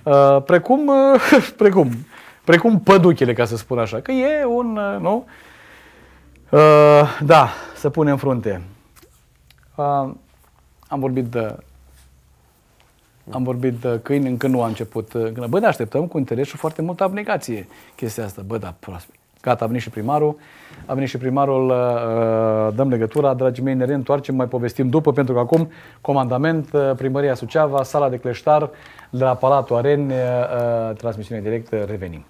precum păduchele, ca să spun așa. Că e un, nu? Da, să pune în frunte. Am vorbit de câini, încă nu a început. Bă, da, așteptăm cu interes și foarte multă abnegație chestia asta. Bă, da, proaspăt. Gata, a venit și primarul, dăm legătura, dragii mei, ne reîntoarcem, mai povestim după, pentru că acum comandament, Primăria Suceava, sala de Cleștar, de la Palatul Areni, transmisiune directă, revenim.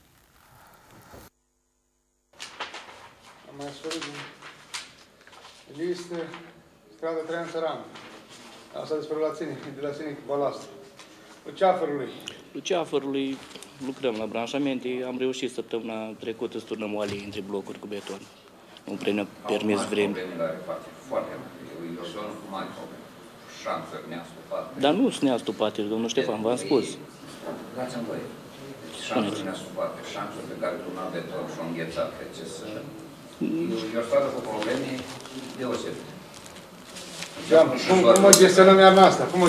Am mai sfărit din listă, strada Traian Țăran. Asta despre de la ține cu balast. Luceafărului lucrăm la branșamente. Am reușit săptămâna trecută să turnăm oalii între blocuri cu beton. Nu prea ne-a permis vreme. Dar nu sunt neastupate, domnul Ștefan, v-am spus. Dați-mi voie. Șanțuri neastupate, șanțuri pe care turnau beton și-au înghețat, e o stradă cu probleme deosebite. Cum o gestionăm iarna asta? Cum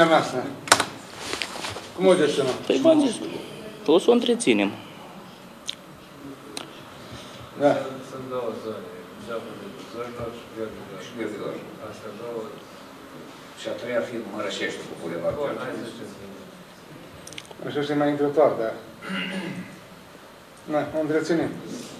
o gestionăm? Păi v-am zis, o să o întreținem. Da. Sunt două zone, Zorilor și Gheorghidor. Astea două. Și a treia ar fi Mărășești cu Bulevard. Mărășești e mai intrătoare, da. Na, o întreținem.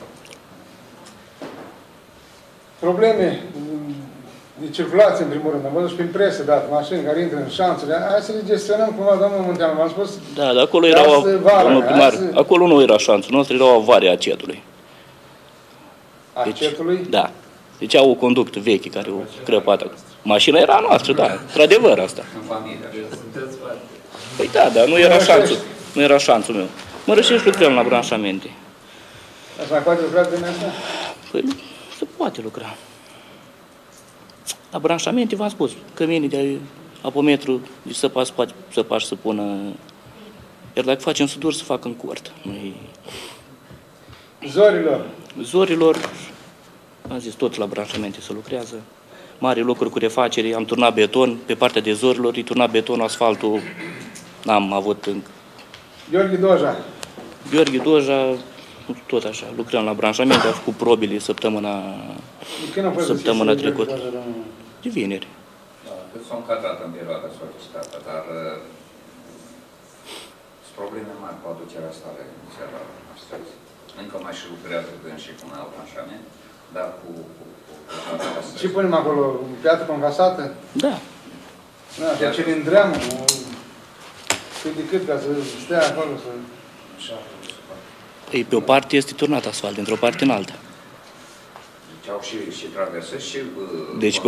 Probleme de circulație, în primul rând. Am văzut și prin presă, da, mașini care intră în șanțuri. Hai să le gestionăm cumva, domnul Munteanu. V-am spus... Da, dar acolo erau, domnul primar, acolo nu era șanțul nostru, era o avarie a acetului. Acetului? Da. Deci au o conductă veche care o crăpată. Mașina era a noastră, da, într-adevăr asta. În familie. Păi da, dar nu era șanțul. Nu era șanțul meu. Mărășești lucrăm la branșamente. Ați mai poate lucra din asta? Păi se poate lucra. La branșamente, v-am spus, căminii de apometru, de săpași să pună... Iar dacă facem suduri, să facă în cort. Zorilor, am zis, tot la branșamente se lucrează. Mari lucruri cu refacere, am turnat beton, pe partea de Zorilor, îi turnat beton, asfaltul n-am avut încă. Gheorghe Doja, tot așa, lucrăm la branșamente, am făcut probile săptămâna trecută. De vineri. Da, cât s-au încadrat în perioada solicitată, dar sunt probleme mari cu aducerea stare în seara astăzi. Încă mai și lucrează când și cu un alt branșament, dar cu ce punem acolo? Piatră convasată? Da. Da, să cilindrăm cât de cât, ca să stea acolo să... Ei, pe o parte este turnat asfalt, dintr-o parte în alta. Deci au și traversări și deci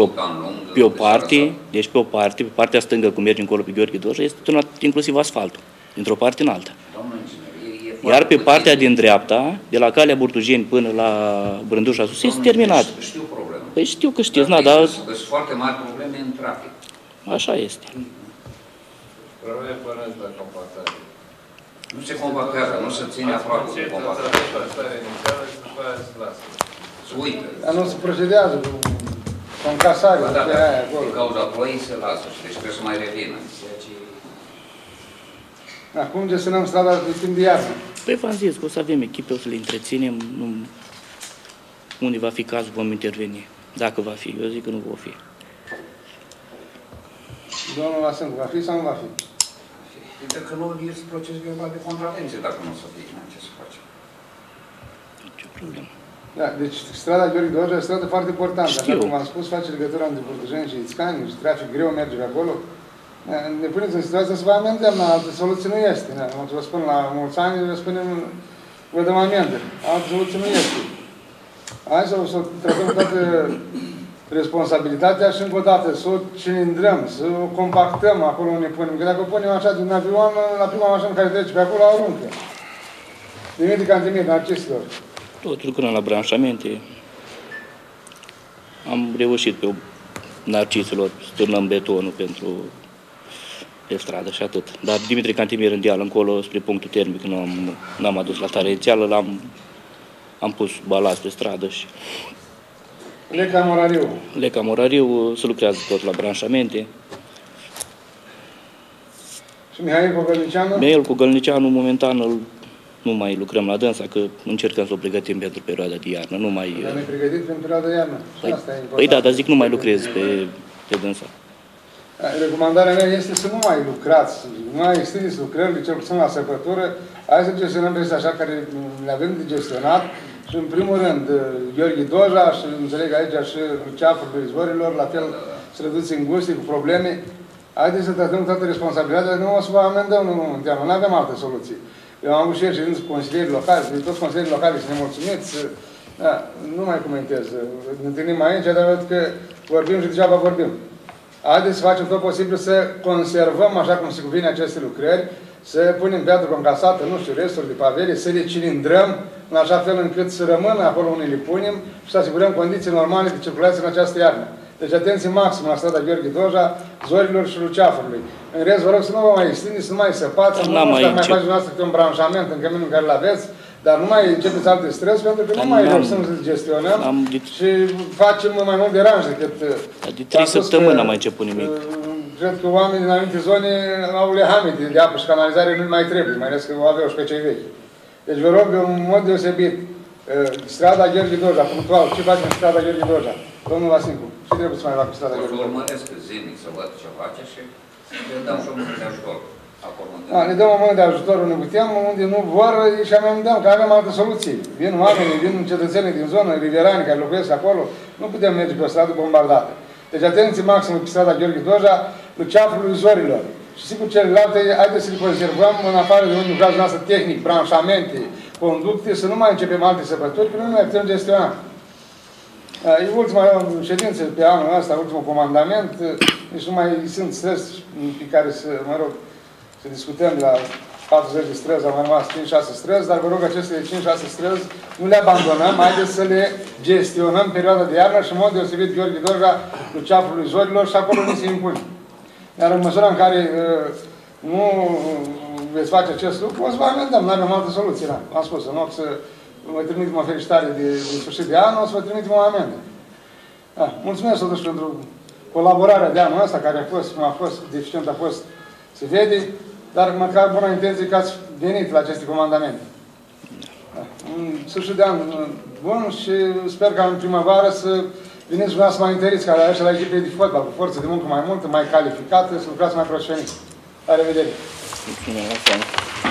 pe o parte, pe partea stângă, cum merge încolo pe Gheorghe Doja, este turnat inclusiv asfaltul, dintr-o parte în alta. Iar pe partea din dreapta, de la calea Burtujeni până la Brândușa sus, este terminat. Știu problema. Păi știu că știți, dar... Sunt foarte mari probleme în trafic. Așa este. Rămâne până la compactare. Nu se compactează, nu se ține aproape cu compactare. Se uită. Dar nu se procedează cu încasarea, Da, pe aia acolo. din cauza ploii se lasă și deci trebuie să mai revină. Acum gestionăm strada de timp de iarnă. Păi v-am zis că o să avem echipe, o să le întreținem, unde va fi cazul vom interveni, dacă va fi. Eu zic că nu va fi. Domnul Vasâncu, va fi sau nu va fi? Uite că nu este proces verbal de contravenție dacă nu o să fie. Ce să facem? Ce problemă. Da, deci strada Gheorghe Doja e o stradă foarte importantă. Știu. Așa cum am spus, face legătura între Burdujeni și Ițcani și trafic greu merge pe acolo. Ne puneți în situația să vă amendăm, altă soluție nu este. Nu vă spun la mulți ani, vă spunem, vă dăm amendă. Altă soluție nu este. Hai să tratăm toată responsabilitatea și încă o dată să o cilindrăm, să o compactăm acolo unde ne punem. Că dacă o punem așa din avion, la prima mașină care trece pe acolo, aruncă. Nimic de cantimir, narcisilor. Tot lucrând la branșamente, am reușit pe narciselor, stârnăm betonul pentru pe stradă și atât. Dar Dimitrie Cantimir în deal încolo, spre punctul termic, n-am adus la stare inițială, am pus balast pe stradă și... Leca Morariu. Leca Morariu se lucrează tot la branșamente. Și Mihail Cogălnicianu? Mihail Cogălnicianu, momentan, nu mai lucrăm la dânsa, că încercăm să o pregătim pentru perioada de iarnă. Nu mai... Dar ne pregătit pentru perioada de iarnă. Păi da, dar zic nu mai lucrez pe dânsa. Recomandarea mea este să nu mai lucrați, nu mai extindeți lucrările, cel puțin la săpătură. Hai să gestionăm pe așa care le avem de gestionat. Și în primul rând, Gheorghe Doja și înțeleg aici și ceafurile izvorilor, la fel străduți îngustii cu probleme. Haideți să tratăm toată responsabilitatea, nu o să vă amendăm în momentul, nu avem altă soluție. Eu am avut și ședință cu consilierii locali, toți consilierii locali să ne mulțumiți. Da, nu mai comentez. Ne întâlnim aici, dar văd că vorbim și degeaba vorbim. Haideți să facem tot posibil să conservăm așa cum se cuvine aceste lucrări, să punem piatră concasată, nu știu, resturi de pavele, să le cilindrăm în așa fel încât să rămână acolo unde le punem și să asigurăm condiții normale de circulație în această iarnă. Deci atenție maximă la strada Gheorghe Doja, Zorilor și Luceafărului. În rest, vă rog să nu vă mai extindeți, să nu mai săpați, să nu mai faceți dumneavoastră un branșament în căminul în care îl aveți, dar nu mai începeți alte străzi, pentru că nu mai reușim să gestionăm și facem mai mult deranj decât... De 3 săptămâni n-am mai început nimic. Cred că oamenii din anumite zone au lehame de apă și canalizare, nu mai trebuie, mai ales că o aveau și pe cei vechi. Deci vă rog, în mod deosebit, strada Gheorghe Doja, punctual, ce facem în strada Gheorghe Doja? Domnul Vasâncu, ce trebuie să mai fac cu strada Gheorghe Doja? O să urmăresc zilnic să văd ce face și le dăm și o mână de ajutor. Ne dăm o mână de ajutor unde putem, unde nu vor și amendăm, că avem altă soluție. Vin oamenii, vin cetățenii din zonă, riverani care locuiesc acolo, nu putem merge pe o stradă bombardată. Deci atenție maximă pe strada Gheorghe Doja, Luceafărului Zorilor. Și sigur celelalte, haideți să le conservăm în afară de unde lucrați noastră tehnic, branșamente, conducte, să nu mai începem alte săpături, că nu mai putem gestiona. E ultima ședință pe anul ăsta, ultimul comandament, deci nu mai sunt străzi pe care să, mă rog, să discutăm de la 40 de străzi, au mai rămas 5-6 străzi, dar vă rog, aceste 5-6 străzi nu le abandonăm, haideți să le gestionăm perioada de iarnă și în mod deosebit Gheorghe Doja, Luceafărului Zorilor și acolo nu se impune. Iar în măsura în care nu veți face acest lucru, o să vă amendăm, nu avem altă soluție. Da. Am spus, în loc să vă trimitem o felicitare de sfârșit de an, o să vă trimitem o amendă. Da. Mulțumesc totuși pentru colaborarea de anul ăsta, care a fost, cum a fost, deficient a fost, se vede, dar măcar bună intenție că ați venit la aceste comandamente. Da. Un sfârșit de an bun și sper ca în primăvară să veniți dumneavoastră mai întăriți, care așa la echipe de fotbal, cu forță de muncă mai multă, mai calificată, să lucrați mai profesionist. La revedere! Mulțumesc!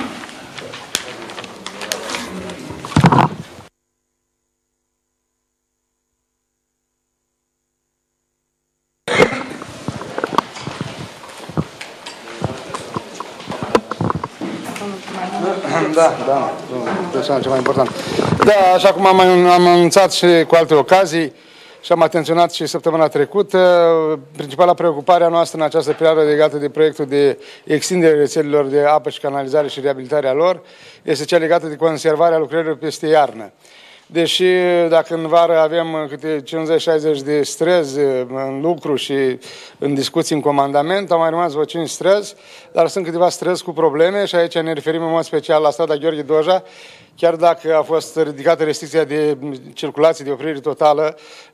Da, persoana cea mai important. Da, așa cum am anunțat și cu alte ocazii și am atenționat și săptămâna trecută, principala preocupare a noastră în această perioadă legată de proiectul de extindere rețelelor de apă și canalizare și reabilitarea lor este cea legată de conservarea lucrărilor peste iarnă. Deși dacă în vară avem câte 50-60 de străzi în lucru și în discuții în comandament, au mai rămas vreo 5 străzi, dar sunt câteva străzi cu probleme și aici ne referim în mod special la strada Gheorghe Doja, chiar dacă a fost ridicată restricția de circulație, de oprire totală,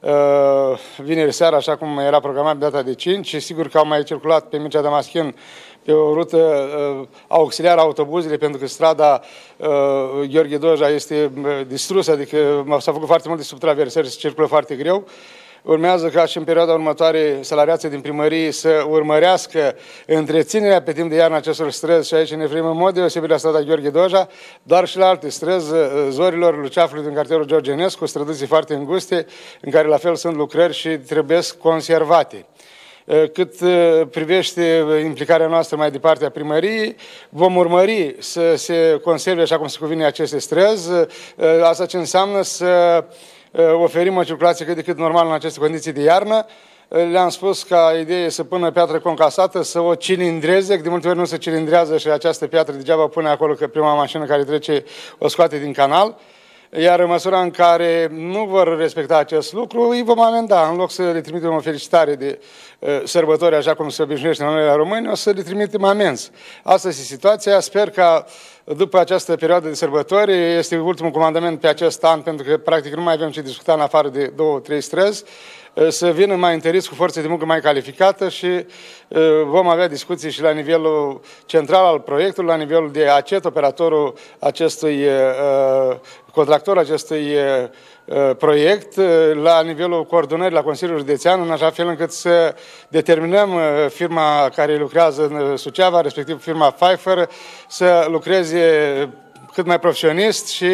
vineri seara, așa cum era programat data de 5, și sigur că au mai circulat pe Mircea Damaschin pe o rută auxiliară autobuzele, pentru că strada Gheorghe Doja este distrusă, adică s-a făcut foarte multe subtraversări, se circulă foarte greu. Urmează ca și în perioada următoare salariații din primărie să urmărească întreținerea pe timp de iarnă acestor străzi, și aici ne referim în mod deosebit la strada Gheorghe Doja, dar și la alte străzi, Zorilor, Luceafului din cartierul George Enescu, străduții foarte înguste, în care la fel sunt lucrări și trebuie conservate. Cât privește implicarea noastră mai departe a primăriei, vom urmări să se conserve așa cum se cuvine aceste străzi. Asta ce înseamnă să oferim o circulație cât de cât normală în aceste condiții de iarnă. Le-am spus ca idee să pună piatră concasată, să o cilindreze, că de multe ori nu se cilindrează și această piatră degeaba pune acolo, că prima mașină care trece o scoate din canal. Iar în măsura în care nu vor respecta acest lucru, îi vom amenda. În loc să le trimitem o felicitare de sărbători, așa cum se obișnuiește la noi la români, o să le trimitem amenzi. Asta este situația. Sper că după această perioadă de sărbători, este ultimul comandament pe acest an, pentru că practic nu mai avem ce discuta în afară de 2-3 străzi, să vină mai întăriți cu forță de muncă mai calificată și vom avea discuții și la nivelul central al proiectului, la nivelul de ACET, operatorul acestui contractorul acestui proiect, la nivelul coordonării la Consiliul Județean, în așa fel încât să determinăm firma care lucrează în Suceava, respectiv firma Pfeiffer, să lucreze cât mai profesionist și,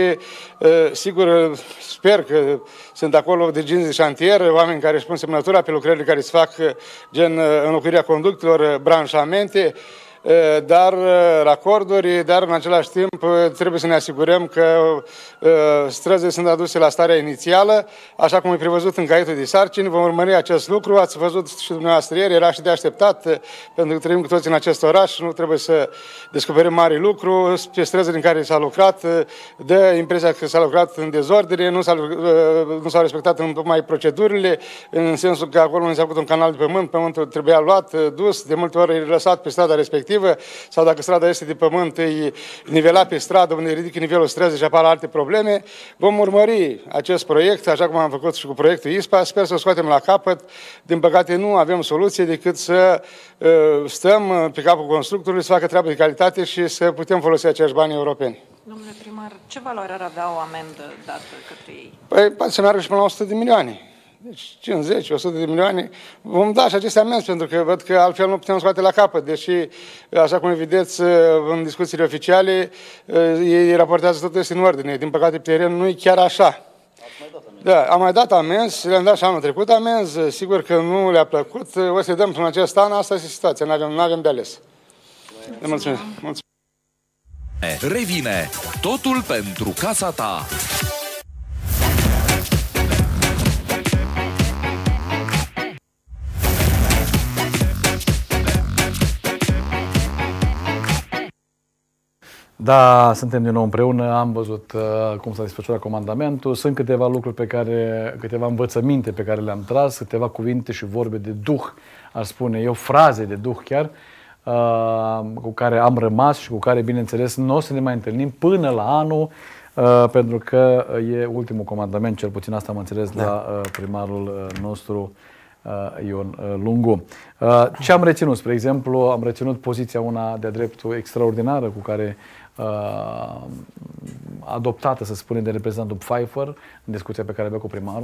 sigur, sper că sunt acolo dirigini de șantier, oameni care își pun semnătura pe lucrările care se fac, gen înlocuirea conductelor, branșamente, dar racorduri, dar în același timp trebuie să ne asigurăm că străzile sunt aduse la starea inițială, așa cum e prevăzut în caietul de sarcini. Vom urmări acest lucru, ați văzut și dumneavoastră ieri, era și de așteptat, pentru că trăim cu toți în acest oraș, nu trebuie să descoperim mari lucru. Pe străzile în care s-a lucrat, dă impresia că s-a lucrat în dezordine, nu s-au respectat întocmai procedurile, în sensul că acolo nu s-a făcut un canal de pământ, pământul trebuia luat, dus, de multe ori lăsat pe strada respectivă, sau dacă strada este de pământ, îi nivela pe stradă, unde ridică nivelul străzii și apar alte probleme. Vom urmări acest proiect, așa cum am făcut și cu proiectul ISPA. Sper să o scoatem la capăt. Din păcate nu avem soluție decât să stăm pe capul constructorului, să facă treabă de calitate și să putem folosi acești bani europeni. Domnule primar, ce valoare ar avea o amendă dată către ei? Păi poate să meargă și până la 100 de milioane. Deci 50, 100 de milioane, vom da și aceste amenzi, pentru că văd că altfel nu putem scoate la capăt, deși, așa cum vedeți în discuțiile oficiale, ei raportează totul este în ordine. Din păcate, pe teren nu e chiar așa. Da, am mai dat amenzi, le-am dat și anul trecut amenzi, sigur că nu le-a plăcut, o să dăm în acest an, asta este situația, nu avem de ales. Mulțumesc. Revine totul pentru casa ta. Da, suntem din nou împreună, am văzut cum s-a desfășurat comandamentul, sunt câteva lucruri câteva învățăminte pe care le-am tras, câteva cuvinte și vorbe de duh, aș spune eu, fraze de duh chiar, cu care am rămas și cu care, bineînțeles, nu o să ne mai întâlnim până la anul, pentru că e ultimul comandament, cel puțin asta am înțeles la primarul nostru, Ion Lungu. Ce am reținut? Spre exemplu, am reținut poziția una de-a dreptul extraordinară cu care adoptată, să spunem, de reprezentantul Pfeiffer în discuția pe care avea cu primarul.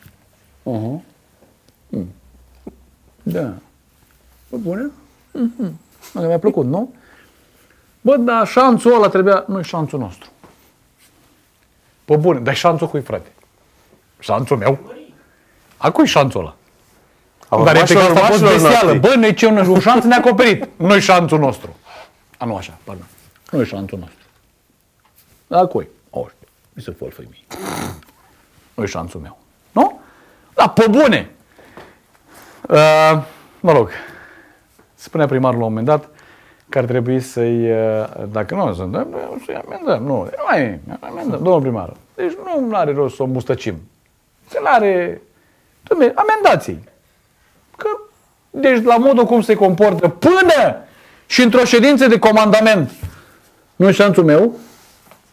Da. Bă, bune? Mi-a plăcut, nu? Bă, dar șanțul ăla trebuia... Nu-i șanțul nostru. Bă, bune, dar șanțul cui, frate? Șanțul meu? A cui șanțul ăla? Dar e pe asta a fost bestială. Bă, noi ce un șanț neacoperit. Nu-i șanțul nostru. A, nu așa, pardon. Nu-i șanțul nostru. Da, cui? O, mi se fol făimii. Nu-i șanțul meu. Nu? Da, pe bune! Mă rog, spunea primarul la un moment dat că ar trebui să-i, dacă nu să să-i amendăm. Nu mai amendăm, domnul primar. Deci nu are rost să o mustăcim. Că n-are... Amendați-i. Că, deci la modul cum se comportă până și într-o ședință de comandament, nu-i șanțul meu,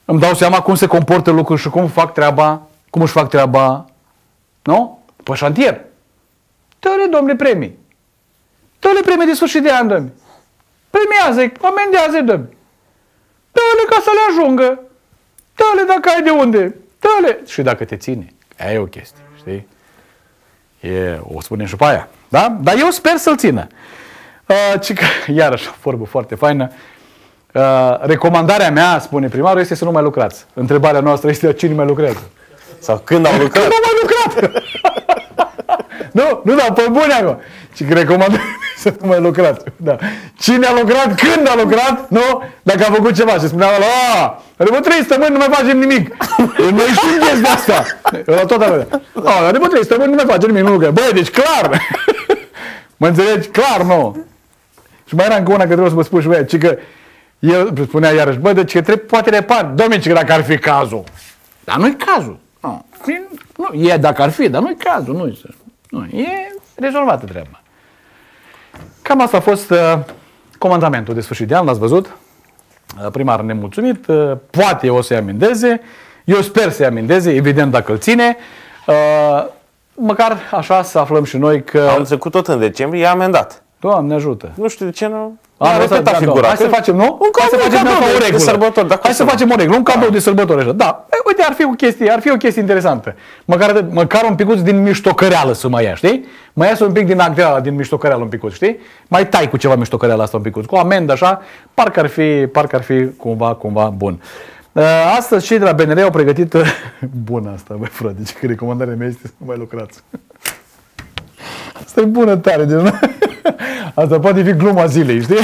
îmi dau seama cum se comportă lucruri și cum fac treaba, cum își fac treaba, nu? Pe șantier. Dă-le, domnule, premii. Dă-le premii de sfârșit de an, dă-mi. Premiază-i, amendează-i, dă-mi. Dă-le ca să le ajungă. Dă-le dacă ai de unde. Dă-le. Și dacă te ține. Aia e o chestie, știi? O spunem și pe aia. Da? Dar eu sper să-l țină. Iarăși, o vorbă foarte faină. Recomandarea mea, spune primarul, este să nu mai lucrați. Întrebarea noastră este cine mai lucrează. Sau când au lucrat? Când au mai lucrat? Nu, da, pe bune acum. Și recomandarea să nu mai lucrați. Da. Cine a lucrat, când a lucrat, nu? Dacă a făcut ceva. Și spunea ăla, după 3 săptămâni nu mai facem nimic. Noi știm chestia asta. Ăla tot avea. După 3 săptămâni nu mai facem nimic, nu lucrăm. Băi, deci clar. Mă înțelegi? Clar, nu. Și mai era încă una că trebuie să vă spun și băia, ci că el spunea iarăși, bă, deci că trebuie, poate repar. Dom'le, că dacă ar fi cazul. Dar nu-i cazul. Nu, e dacă ar fi, dar nu-i cazul. Nu, e rezolvată treaba. Cam asta a fost comandamentul de sfârșit de an, l-ați văzut. Primar nemulțumit, poate o să-i amendeze. Eu sper să-i amendeze, evident dacă îl ține. Măcar așa să aflăm și noi că... Am trecut tot în decembrie, i-a amendat. Doamne ajută. Nu știu de ce nu... Hai să facem, nu? Hai să facem o regulă. Hai să facem o regulă, un cadou de sărbători așa. Da, uite, ar fi o chestie interesantă. Măcar un picuț din miștocăreală să mai ia, știi? Mai iasă un pic din acteala, din miștocăreală un picuț, știi? Mai tai cu ceva miștocăreală asta un picuț, cu o amendă așa, parcă ar fi cumva bun. Astăzi cei de la BNR au pregătit... Bună asta, băi frate, deci că recomandarea mea este să nu mai lucrați. Asta e bună tare, deci asta poate fi gluma zilei, știi?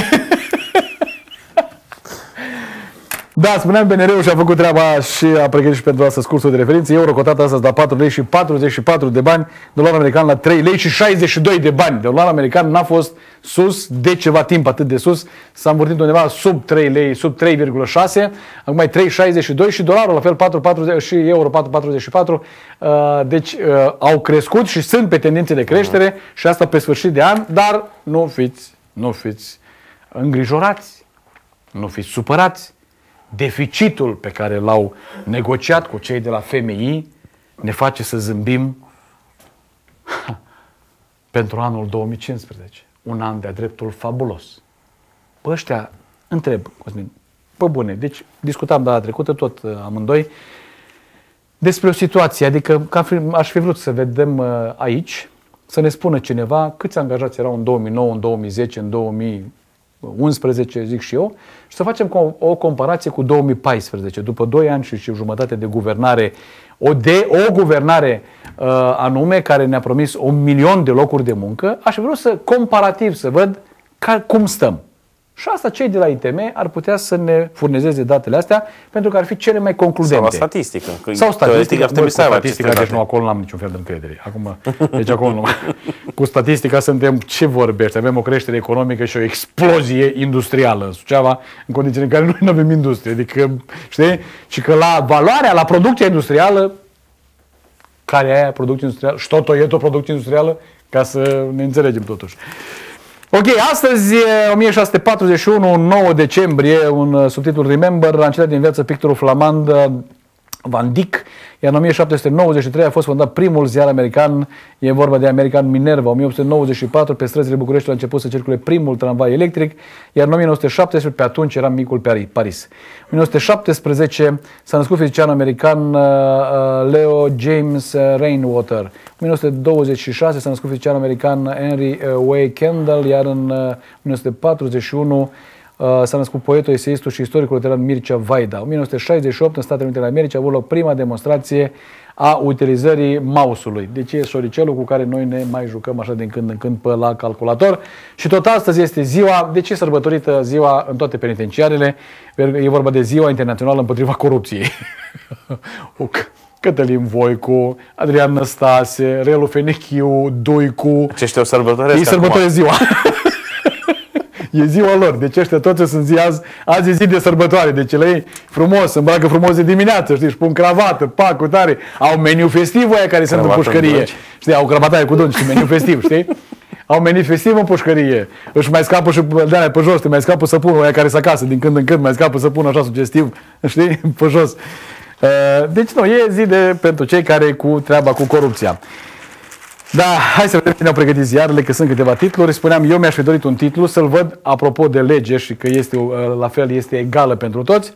Da, spuneam, BNR-ul și-a făcut treaba și a pregătit și pentru astăzi cursul de referință. Euro cotat astăzi la 4 lei și 44 de bani, dolarul american la 3 lei și 62 de bani. Dolarul american n-a fost sus de ceva timp atât de sus, s-a învârtit undeva sub 3 lei, sub 3,6, acum e 3,62 și dolarul la fel 4,40 și euro 4,44. Deci au crescut și sunt pe tendințe de creștere și asta pe sfârșit de an, dar nu fiți îngrijorați, nu fiți supărați. Deficitul pe care l-au negociat cu cei de la FMI ne face să zâmbim pentru anul 2015. Un an de-a dreptul fabulos. Pe ăștia, întreb, Cosmin, pe bune, deci discutam data trecută tot amândoi despre o situație, adică aș fi vrut să vedem aici, să ne spună cineva câți angajați erau în 2009, în 2010, în 2011, zic și eu, și să facem o comparație cu 2014, după 2 ani și jumătate de guvernare, o guvernare anume care ne-a promis 1.000.000 de locuri de muncă, aș vrea să comparativ să văd cum stăm. Și asta cei de la ITM ar putea să ne furnizeze datele astea, pentru că ar fi cele mai concludente. Sau la statistică. Sau statistică, ar trebui să aibă statistica, deci nu, acolo n-am niciun fel de încredere. Deci acolo nu. Cu statistica suntem, ce vorbești? Avem o creștere economică și o explozie industrială în Suceava, în condițiile în care noi nu avem industrie. Adică, știi? Și că la valoarea, la producția industrială, care e aia producție industrială? Și tot o producție industrială? Ca să ne înțelegem totuși. Ok, astăzi, 1641, 9 decembrie, un subtitlu Remember, a încetat din viață pictorul flamand Van Dyck, iar în 1793 a fost fondat primul ziar american, e vorba de American Minerva. 1894, pe străzile Bucureștiului a început să circule primul tramvai electric, iar în 1917, pe atunci era micul Paris. În 1917 s-a născut fizicianul american Leo James Rainwater. În 1926 s-a născut fizicianul american Henry Way Kendall, iar în 1941 s-a născut poetul, eseistul și istoricul luteran Mircea Vaida. În 1968, în Statele Unite ale Americii, a avut loc prima demonstrație a utilizării mouse-ului. Deci e șoricelul cu care noi ne mai jucăm așa din când în când pe la calculator. Și tot astăzi este ziua, de ce sărbătorită ziua în toate penitenciarele? E vorba de Ziua Internațională împotriva corupției. Cătălin Voicu, Adrian Năstase, Relu Fenechiu, Duicu. Aceștia o sărbătoresc. Ei sărbătoresc ziua. E ziua lor, deci ăștia toți sunt zi azi e zi de sărbătoare, deci la ei frumos, se îmbracă frumos de dimineață, știi, își pun cravată, pacul tare, au meniu festiv aia care sunt în pușcărie, știi, au cravataie cu dungi și meniu festiv, știi? au manifestiv în pușcărie. Își mai scapă și de-alea pe jos, te mai scapă săpunul aia care se acasă, din când în când mai scapă săpunul așa sugestiv, știi, pe jos. Deci nu, e zi pentru cei care cu treaba cu corupția. Da, hai să vedem cine au pregătit ziarele, că sunt câteva titluri. Spuneam, eu mi-aș fi dorit un titlu să-l văd apropo de lege și că este, la fel este egală pentru toți.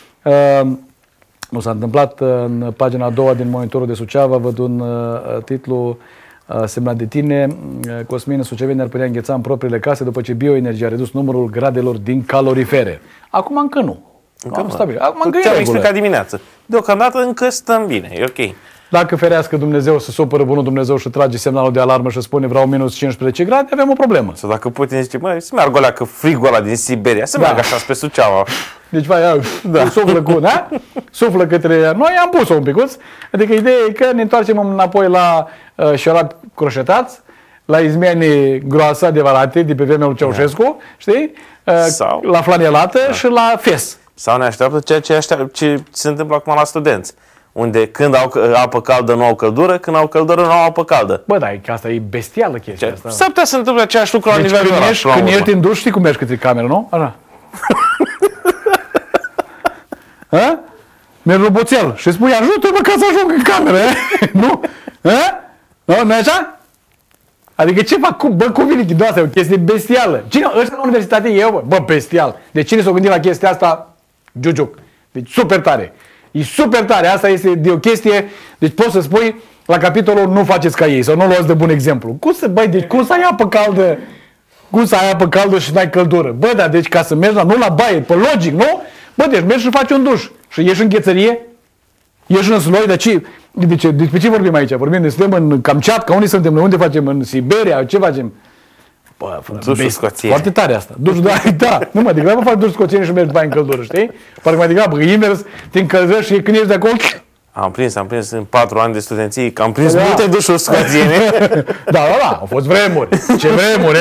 Nu s-a întâmplat în pagina a doua din Monitorul de Suceava, văd un titlu semnat de tine. Cosmin, sucevenii ar putea îngheța în propriile case după ce bioenergia a redus numărul gradelor din calorifere. Acum încă nu. Încă am stabilit. Acum încă ți-am explicat dimineață. Deocamdată încă stăm bine, e ok. Dacă ferească Dumnezeu, să supără bunul Dumnezeu și trage semnalul de alarmă și spune vreau minus 15 grade, avem o problemă. Sau dacă Putin zice, măi, să meargă alea că frigul ăla din Siberia, să meargă așa spre Suceava. Deci, suflă cu, da? Suflă către noi, am pus-o un picuț. Adică ideea e că ne întoarcem înapoi la șorat croșetați, la izmieni groasă adevărate de pe vremea lui Ceaușescu, știi? Sau, la flanelată și la fes. Sau ne așteaptă ce se întâmplă acum la studenți. Unde când au apă caldă nu au căldură, când au căldură nu au apă caldă. Bă, da, că asta e bestială chestia asta. S-ar putea să întâmple același lucru la nivelul oraș. Când ești în duș, știi cum mergi către cameră, nu? Așa. Mergi roboțel și spui, ajută-mă ca să ajung în cameră, nu? Nu e așa? Adică ce fac? Bă, cum vine de asta? E o chestie bestială. Cine? Ăștia la universitate e eu, bă, bestial. De cine s-a gândit la chestia asta? Giugiuc. Deci super tare. E super tare. Asta este de o chestie, deci poți să spui la capitolul nu faceți ca ei sau nu luați de bun exemplu. Cum să, băi, deci cum să ai apă caldă? Cum să ai apă caldă și n-ai căldură? Bă, da, deci ca să mergi nu la baie, pe logic, nu? Bă, deci mergi și faci un duș. Și ieși în ghețărie, ieși în sloi, dar ce? Despre ce vorbim aici? Vorbim de suntem în Kamchatka, unde suntem? Unde facem? În Siberia? Ce facem? Bă, dușul scoțieni. Foarte tare asta. Dușul, da. Nu mă, degrabă faci dușul scoțieni și mergi bai în căldură, știi? Parcă mai degrabă, invers, te încălzești și când ești de acolo... Am prins în 4 ani de studenție, că am prins multe dușuri scoțiene. Da, au fost vremuri. Ce vremuri,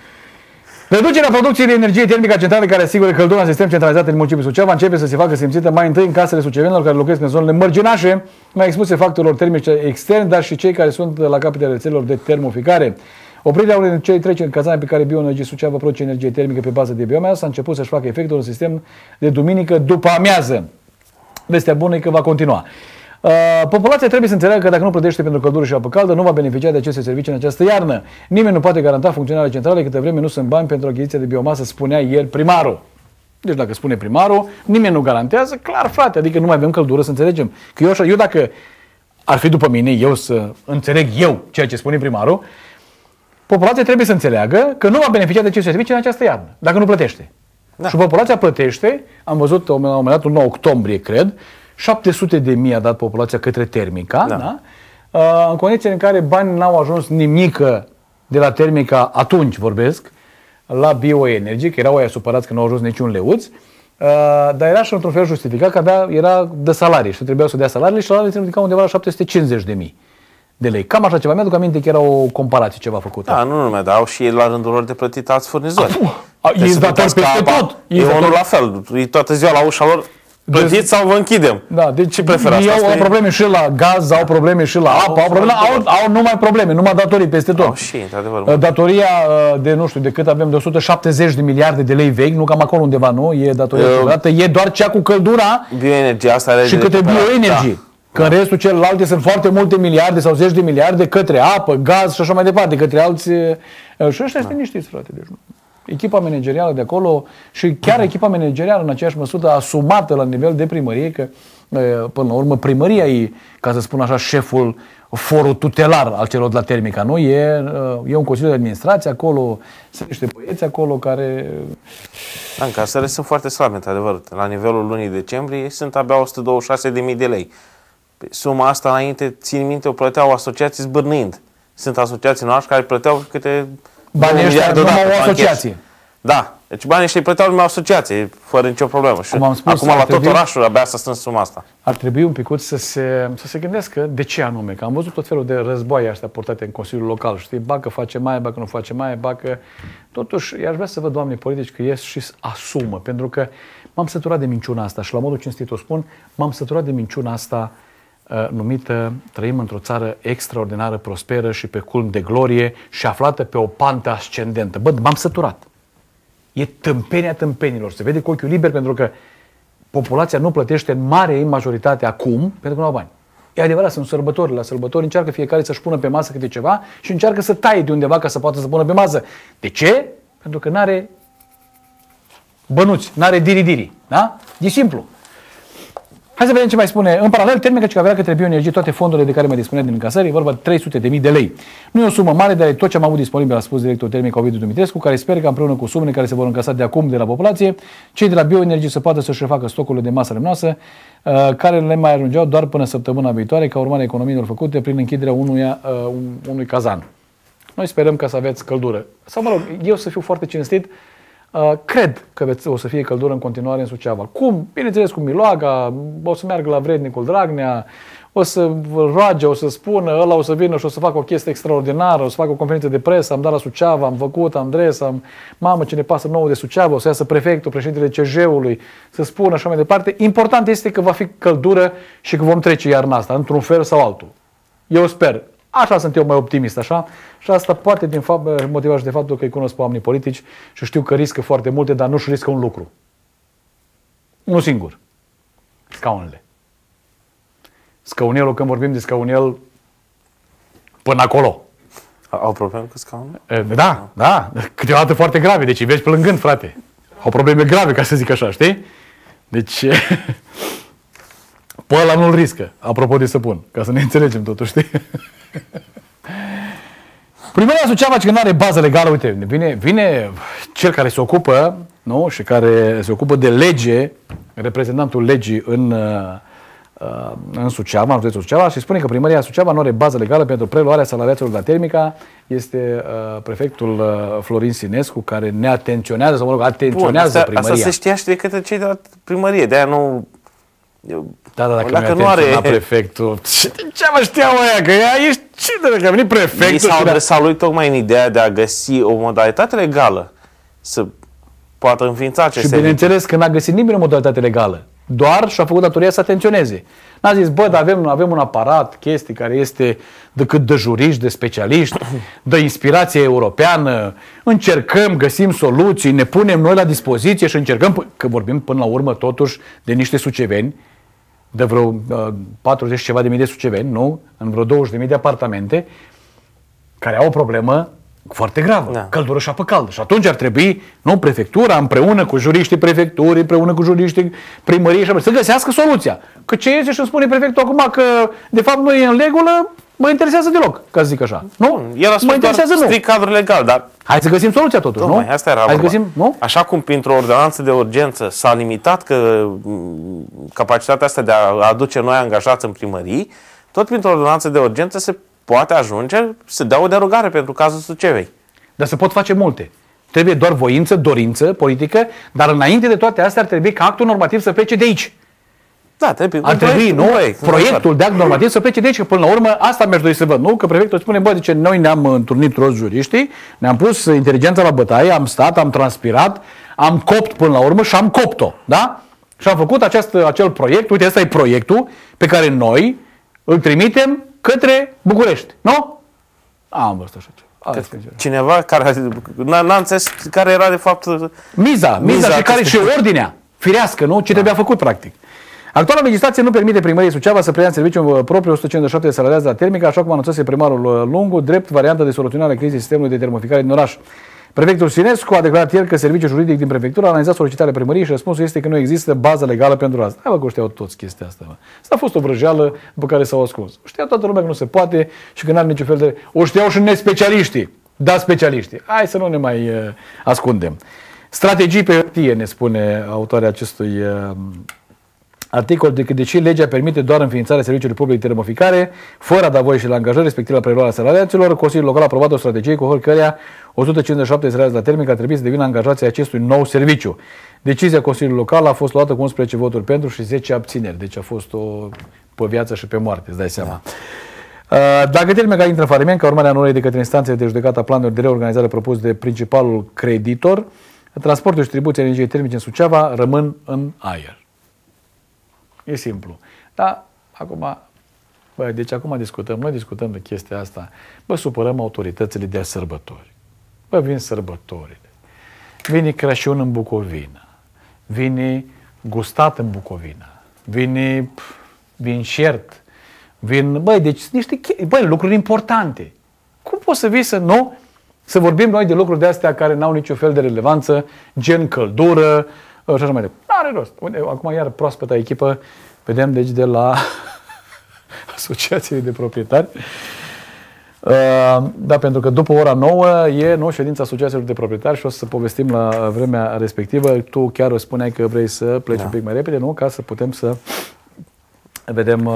Reducerea producției de energie termică a centralei care asigură căldura în sistem centralizat în municipiul Suceava începe să se facă simțită mai întâi în casele sucevenilor care locuiesc în zonele mărginașe, mai expuse factorilor termice externi, dar și cei care sunt la capetele rețelelor de termoficare. Oprirea unei dintre cei 3 cazane pe care Bioenergie Suceava produce energie termică pe bază de biomasă a început să-și facă efectul în sistem de duminică după amiază. Vestea bună e că va continua. Populația trebuie să înțeleagă că dacă nu plătește pentru căldură și apă caldă, nu va beneficia de aceste servicii în această iarnă. Nimeni nu poate garanta funcționarea centralei câtă vreme nu sunt bani pentru achiziția de biomasă, spunea ieri primarul. Deci dacă spune primarul, nimeni nu garantează, clar frate, adică nu mai avem căldură, să înțelegem. Că eu dacă ar fi după mine, eu să înțeleg ceea ce spune primarul, populația trebuie să înțeleagă că nu va beneficia de aceste servicii în această iarnă, dacă nu plătește. Da. Și populația plătește, am văzut la un moment dat, în 9 octombrie, cred, 700.000 a dat populația către Termica, da? În condiții în care banii n-au ajuns nimică de la Termica, atunci vorbesc, la bioenergie, că erau aia supărați că nu au ajuns niciun leuț, dar era și într-un fel justificat că era de salarii și trebuiau să dea salariile și salariile se ridicau undeva la 750.000 de lei. Cam așa ceva. Mi-aduc aminte că era o comparație ceva făcută. Da, nu numai, dar au și ei la rândul lor de plătit alți furnizori. Ei datori peste tot. E unul la fel. E toată ziua la ușa lor. Plătiți sau vă închidem? Da, deci ce preferați? Ei au probleme și la gaz, au probleme și la apă, au numai probleme, numai datorii peste tot. Și, într-adevăr. Datoria de, nu știu, de cât avem, de 170 de miliarde de lei vechi, nu cam acolo undeva, nu? E datoria celălalt, e doar cea cu căldura bioenergia asta are și câte bioenergie. Că în restul celelalte sunt foarte multe miliarde sau zeci de miliarde către apă, gaz și așa mai departe, către alți... Și ăștia sunt niștiți, frate, deci nu. Echipa managerială de acolo și chiar echipa managerială în aceeași măsură asumată la nivel de primărie, că până la urmă primăria e, ca să spun așa, șeful, forul tutelar al celor de la Termica, nu? E un consiliu de administrație acolo, sunt niște băieți acolo care... Da, încasările sunt foarte slabe, într-adevăr. La nivelul lunii decembrie sunt abia 126.000 de lei. Suma asta înainte, țin minte, o plăteau asociații zbârnind. Sunt asociații noastre care plăteau câte... Banii ăștia numai o asociație. Da. Deci banii ăștia îi plăteau numai o asociație, fără nicio problemă. Și acum la tot orașul abia s-a strâns suma asta. Ar trebui un picuț să se gândească de ce anume. Că am văzut tot felul de războaie astea portate în Consiliul Local. Știi? Bacă face mai, bacă nu face mai, bacă... Totuși, aș vrea să văd oamenii politici că ies și asumă. Pentru că m-am săturat de minciuna asta și la modul cinstit o spun, m-am săturat de minciuna asta numită trăim într-o țară extraordinară, prosperă și pe culm de glorie și aflată pe o pantă ascendentă. Bă, m-am săturat. E tâmpenia tâmpenilor. Se vede cu ochiul liber pentru că populația nu plătește în mare majoritate acum pentru că nu au bani. E adevărat, sunt sărbători. La sărbători încearcă fiecare să-și pună pe masă câte ceva și încearcă să taie de undeva ca să poată să pună pe masă. De ce? Pentru că n-are bănuți, n-are diri-diri. Da? E simplu. Hai să vedem ce mai spune. În paralel, Termica că avea către bioenergie toate fondurile de care mai dispunea din încasări, e vorba de 300.000 de lei. Nu e o sumă mare, dar e tot ce am avut disponibil, a spus directorul Termica Ovidiu Dumitrescu, care speră că împreună cu sumele care se vor încasa de acum de la populație, cei de la bioenergie să poată să-și refacă stocurile de masă lemnoasă, care le mai ajungeau doar până săptămâna viitoare, ca urmare a economiilor făcute prin închiderea unui cazan. Noi sperăm ca să aveți căldură. Sau, mă rog, eu să fiu foarte cinstit, cred că o să fie căldură în continuare în Suceava. Cum? Bineînțeles cu Miloaga, o să meargă la vrednicul Dragnea, o să roage, o să spună, ăla o să vină și o să facă o chestie extraordinară, o să facă o conferință de presă, am dat la Suceava, am făcut, am dres, mamă, ce ne pasă nouă de Suceava, o să iasă prefectul, președintele CJ-ului, să spună așa mai departe. Important este că va fi căldură și că vom trece iarna asta, într-un fel sau altul. Eu sper. Așa sunt eu mai optimist, așa. Și asta poate din fapt motivat și de faptul că îi cunosc pe oamenii politici și știu că riscă foarte multe, dar nu-și riscă un lucru. Unul singur. Scaunele. Scaunelul, când vorbim de scaunel, până acolo. Au probleme cu scaunul? Da. Câteodată foarte grave. Deci îi vezi plângând, frate. Au probleme grave, ca să zic așa, știi? Deci... pe ăla nu-l riscă, apropo de săpun, ca să ne înțelegem totuși, știi? Primăria Suceava, că nu are bază legală, uite, vine cel care se ocupă, nu? Și care se ocupă de lege, reprezentantul legii în Suceava, în județul Suceava, și spune că Primăria Suceava nu are bază legală pentru preluarea salariaților de la Termica. Este prefectul Florin Sinescu, care ne atenționează, sau mă rog, atenționează primăria. Asta se știa și de către cei de la primărie, de-aia nu... Dacă nu are prefectul, ce mă știau aia? Că ești ce de a venit prefectul? Ei s-au adresat lui tocmai în ideea de a găsi o modalitate legală să poată înființa acest serviciu. Și bineînțeles că n-a găsit nimeni o modalitate legală. Doar și-a făcut datoria să atenționeze. N-a zis, bă, dar avem un aparat, chestii care este de juriști, de specialiști, de inspirație europeană, încercăm, găsim soluții, ne punem noi la dispoziție și încercăm, că vorbim până la urmă totuși de niște suceveni, de vreo 40 ceva de mii de suceveni, nu? În vreo 20.000 de apartamente, care au o problemă foarte gravă, da. Căldură și apă caldă. Și atunci ar trebui, nu, prefectura, împreună cu juriștii prefecturii, împreună cu juriștii primăriei, să găsească soluția. Că ce iese și îmi spune prefectul acum că de fapt nu e în regulă, mă interesează deloc, ca să zic așa. Nu? El a spus doar strict cadru legal, dar... Hai să găsim soluția totuși, nu? Asta era nu? Așa cum printr-o ordonanță de urgență s-a limitat capacitatea asta de a aduce noi angajați în primării, tot printr-o ordonanță de urgență se poate ajunge să dea o derogare pentru cazul Sucevei. Dar se pot face multe. Trebuie doar voință, dorință politică, dar înainte de toate astea ar trebui ca actul normativ să plece de aici. Da, trebuie. Ar trebui, nu? Proiectul de act normativ să plece de aici, că până la urmă asta mi-aș dori să văd, nu? Că prefectul spune, bă, zice, noi ne-am întâlnit toți juriștii, ne-am pus inteligența la bătaie, am stat, am transpirat, am copt până la urmă și am copt-o, da? Și am făcut acel proiect, uite, ăsta e proiectul pe care noi îl trimitem către București, nu? Am văzut așa ceva. Cineva care n-a înțeles care era de fapt miza și care și ordinea firească, nu? Ce trebuia făcut practic. Actuala legislație nu permite primăriei Suceava să preia în serviciu propriu 157 de salariați de la Termica, așa cum anunțase primarul Lungu, drept variantă de soluționare a crizei sistemului de termoficare din oraș. Prefectul Sinescu a declarat ieri că serviciul juridic din prefectură a analizat solicitarea primăriei și răspunsul este că nu există bază legală pentru asta. Hai, bă, că știau toți chestia asta. Bă. Asta a fost o vrăjeală după care s-au ascuns. Știa toată lumea că nu se poate și că n-are niciun fel de... O știau și nespecialiștii. Da, specialiștii. Hai să nu ne mai ascundem. Strategii pe hârtie, ne spune autoarea acestui articol, deși legea permite doar înființarea serviciului public de termoficare, fără a da voie și la angajări, respectiv la preluarea salariaților, Consiliul Local a aprobat o strategie conform căreia 157 de salariați la Termica trebuie să devină angajații acestui nou serviciu. Decizia Consiliului Local a fost luată cu 11 voturi pentru și 10 abțineri. Deci a fost o pe viață și pe moarte, îți dai seama. Da. Dacă Termica intră în faliment, ca urmare a anulării de către instanțele de judecată a planurilor de reorganizare propus de principalul creditor, transportul și distribuția energiei termice în Suceava rămân în aer. E simplu. Dar, acum, Bă, deci acum noi discutăm de chestia asta. Bă, supărăm autoritățile de sărbători. Bă, vin sărbătorile. Vine Crăciun în Bucovina. Vine gustat în Bucovina. Vine vinșert. Băi, deci niște lucruri importante. Cum poți să vii să vorbim noi de lucruri de astea care n-au niciun fel de relevanță, gen căldură și așa mai departe. N-are rost. Acum iar proaspăta echipă, vedem deci de la Asociației de Proprietari. Da, pentru că după ora 9 e ședința Asociațiilor de Proprietari și o să povestim la vremea respectivă. Tu chiar spuneai că vrei să pleci un pic mai repede, nu? Ca să putem să vedem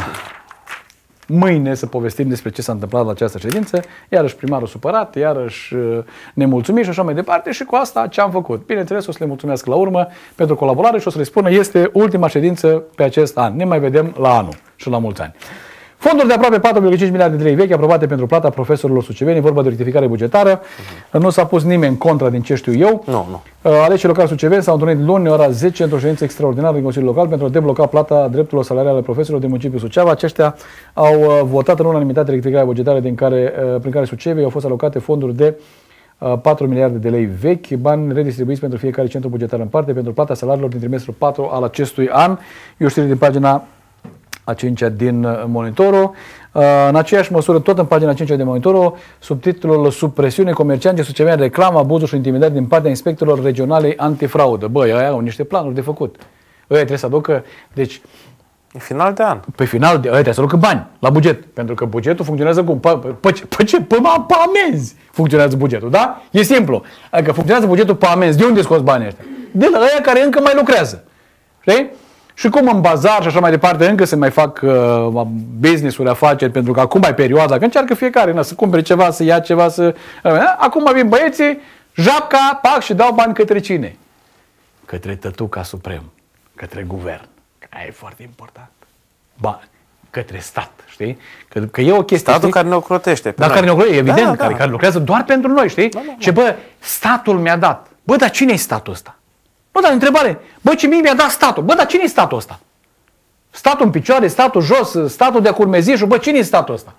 mâine, să povestim despre ce s-a întâmplat la această ședință. Iarăși primarul supărat, iarăși nemulțumit și așa mai departe. Și cu asta ce am făcut? Bineînțeles, o să le mulțumesc la urmă pentru colaborare și o să le spună este ultima ședință pe acest an. Ne mai vedem la anul și la mulți ani. Fonduri de aproape 4,5 miliarde de lei vechi aprobate pentru plata profesorilor suceveni, vorba de o rectificare bugetară. Nu s-a pus nimeni în contra din ce știu eu. Nu. Aleșii locali suceveni s-au întâlnit luni, ora 10, într-o ședință extraordinară din Consiliul Local pentru a debloca plata drepturilor salariale ale profesorilor din municipiul Suceava. Aceștia au votat în unanimitate rectificarea bugetară prin care Suceviei au fost alocate fonduri de 4 miliarde de lei vechi, bani redistribuiți pentru fiecare centru bugetar în parte pentru plata salariilor din trimestrul 4 al acestui an. E o știre din pagina a 5-a din Monitorul. În aceeași măsură, tot în pagina 5-a din Monitorul, subtitlul Sub presiune, comercianții suceveani reclamă abuzuri și intimidări din partea inspectorilor regionale antifraudă. Băi, aia au niște planuri de făcut. Ăia trebuie să aducă, deci... E final de an. Pe final, ăia trebuie să aducă bani la buget. Pentru că bugetul funcționează cum? Pe amenzi funcționează bugetul, da? E simplu. Adică funcționează bugetul pe amenzi. De unde scoți banii ăștia? De la ăia care încă mai lucrează. Știi? Și cum în bazar și așa mai departe încă se mai fac business-uri, afaceri, pentru că acum e perioada, că încearcă fiecare să cumpere ceva, să ia ceva, acum vin băieții, japca, pac și dau bani către cine? Către Tătuca Suprem, către guvern. Aia e foarte important. Bani către stat, știi? Că e o chestie... Statul care ne ocrotește. Da, care ne ocrotește, evident, care lucrează doar pentru noi, știi? Ce bă, statul mi-a dat. Bă, dar cine e statul ăsta? Bă, dar întrebare. Bă, ce mie mi-a dat statul? Bă, dar cine e statul ăsta? Statul în picioare, statul jos, statul de curmezișul, bă, cine e statul ăsta?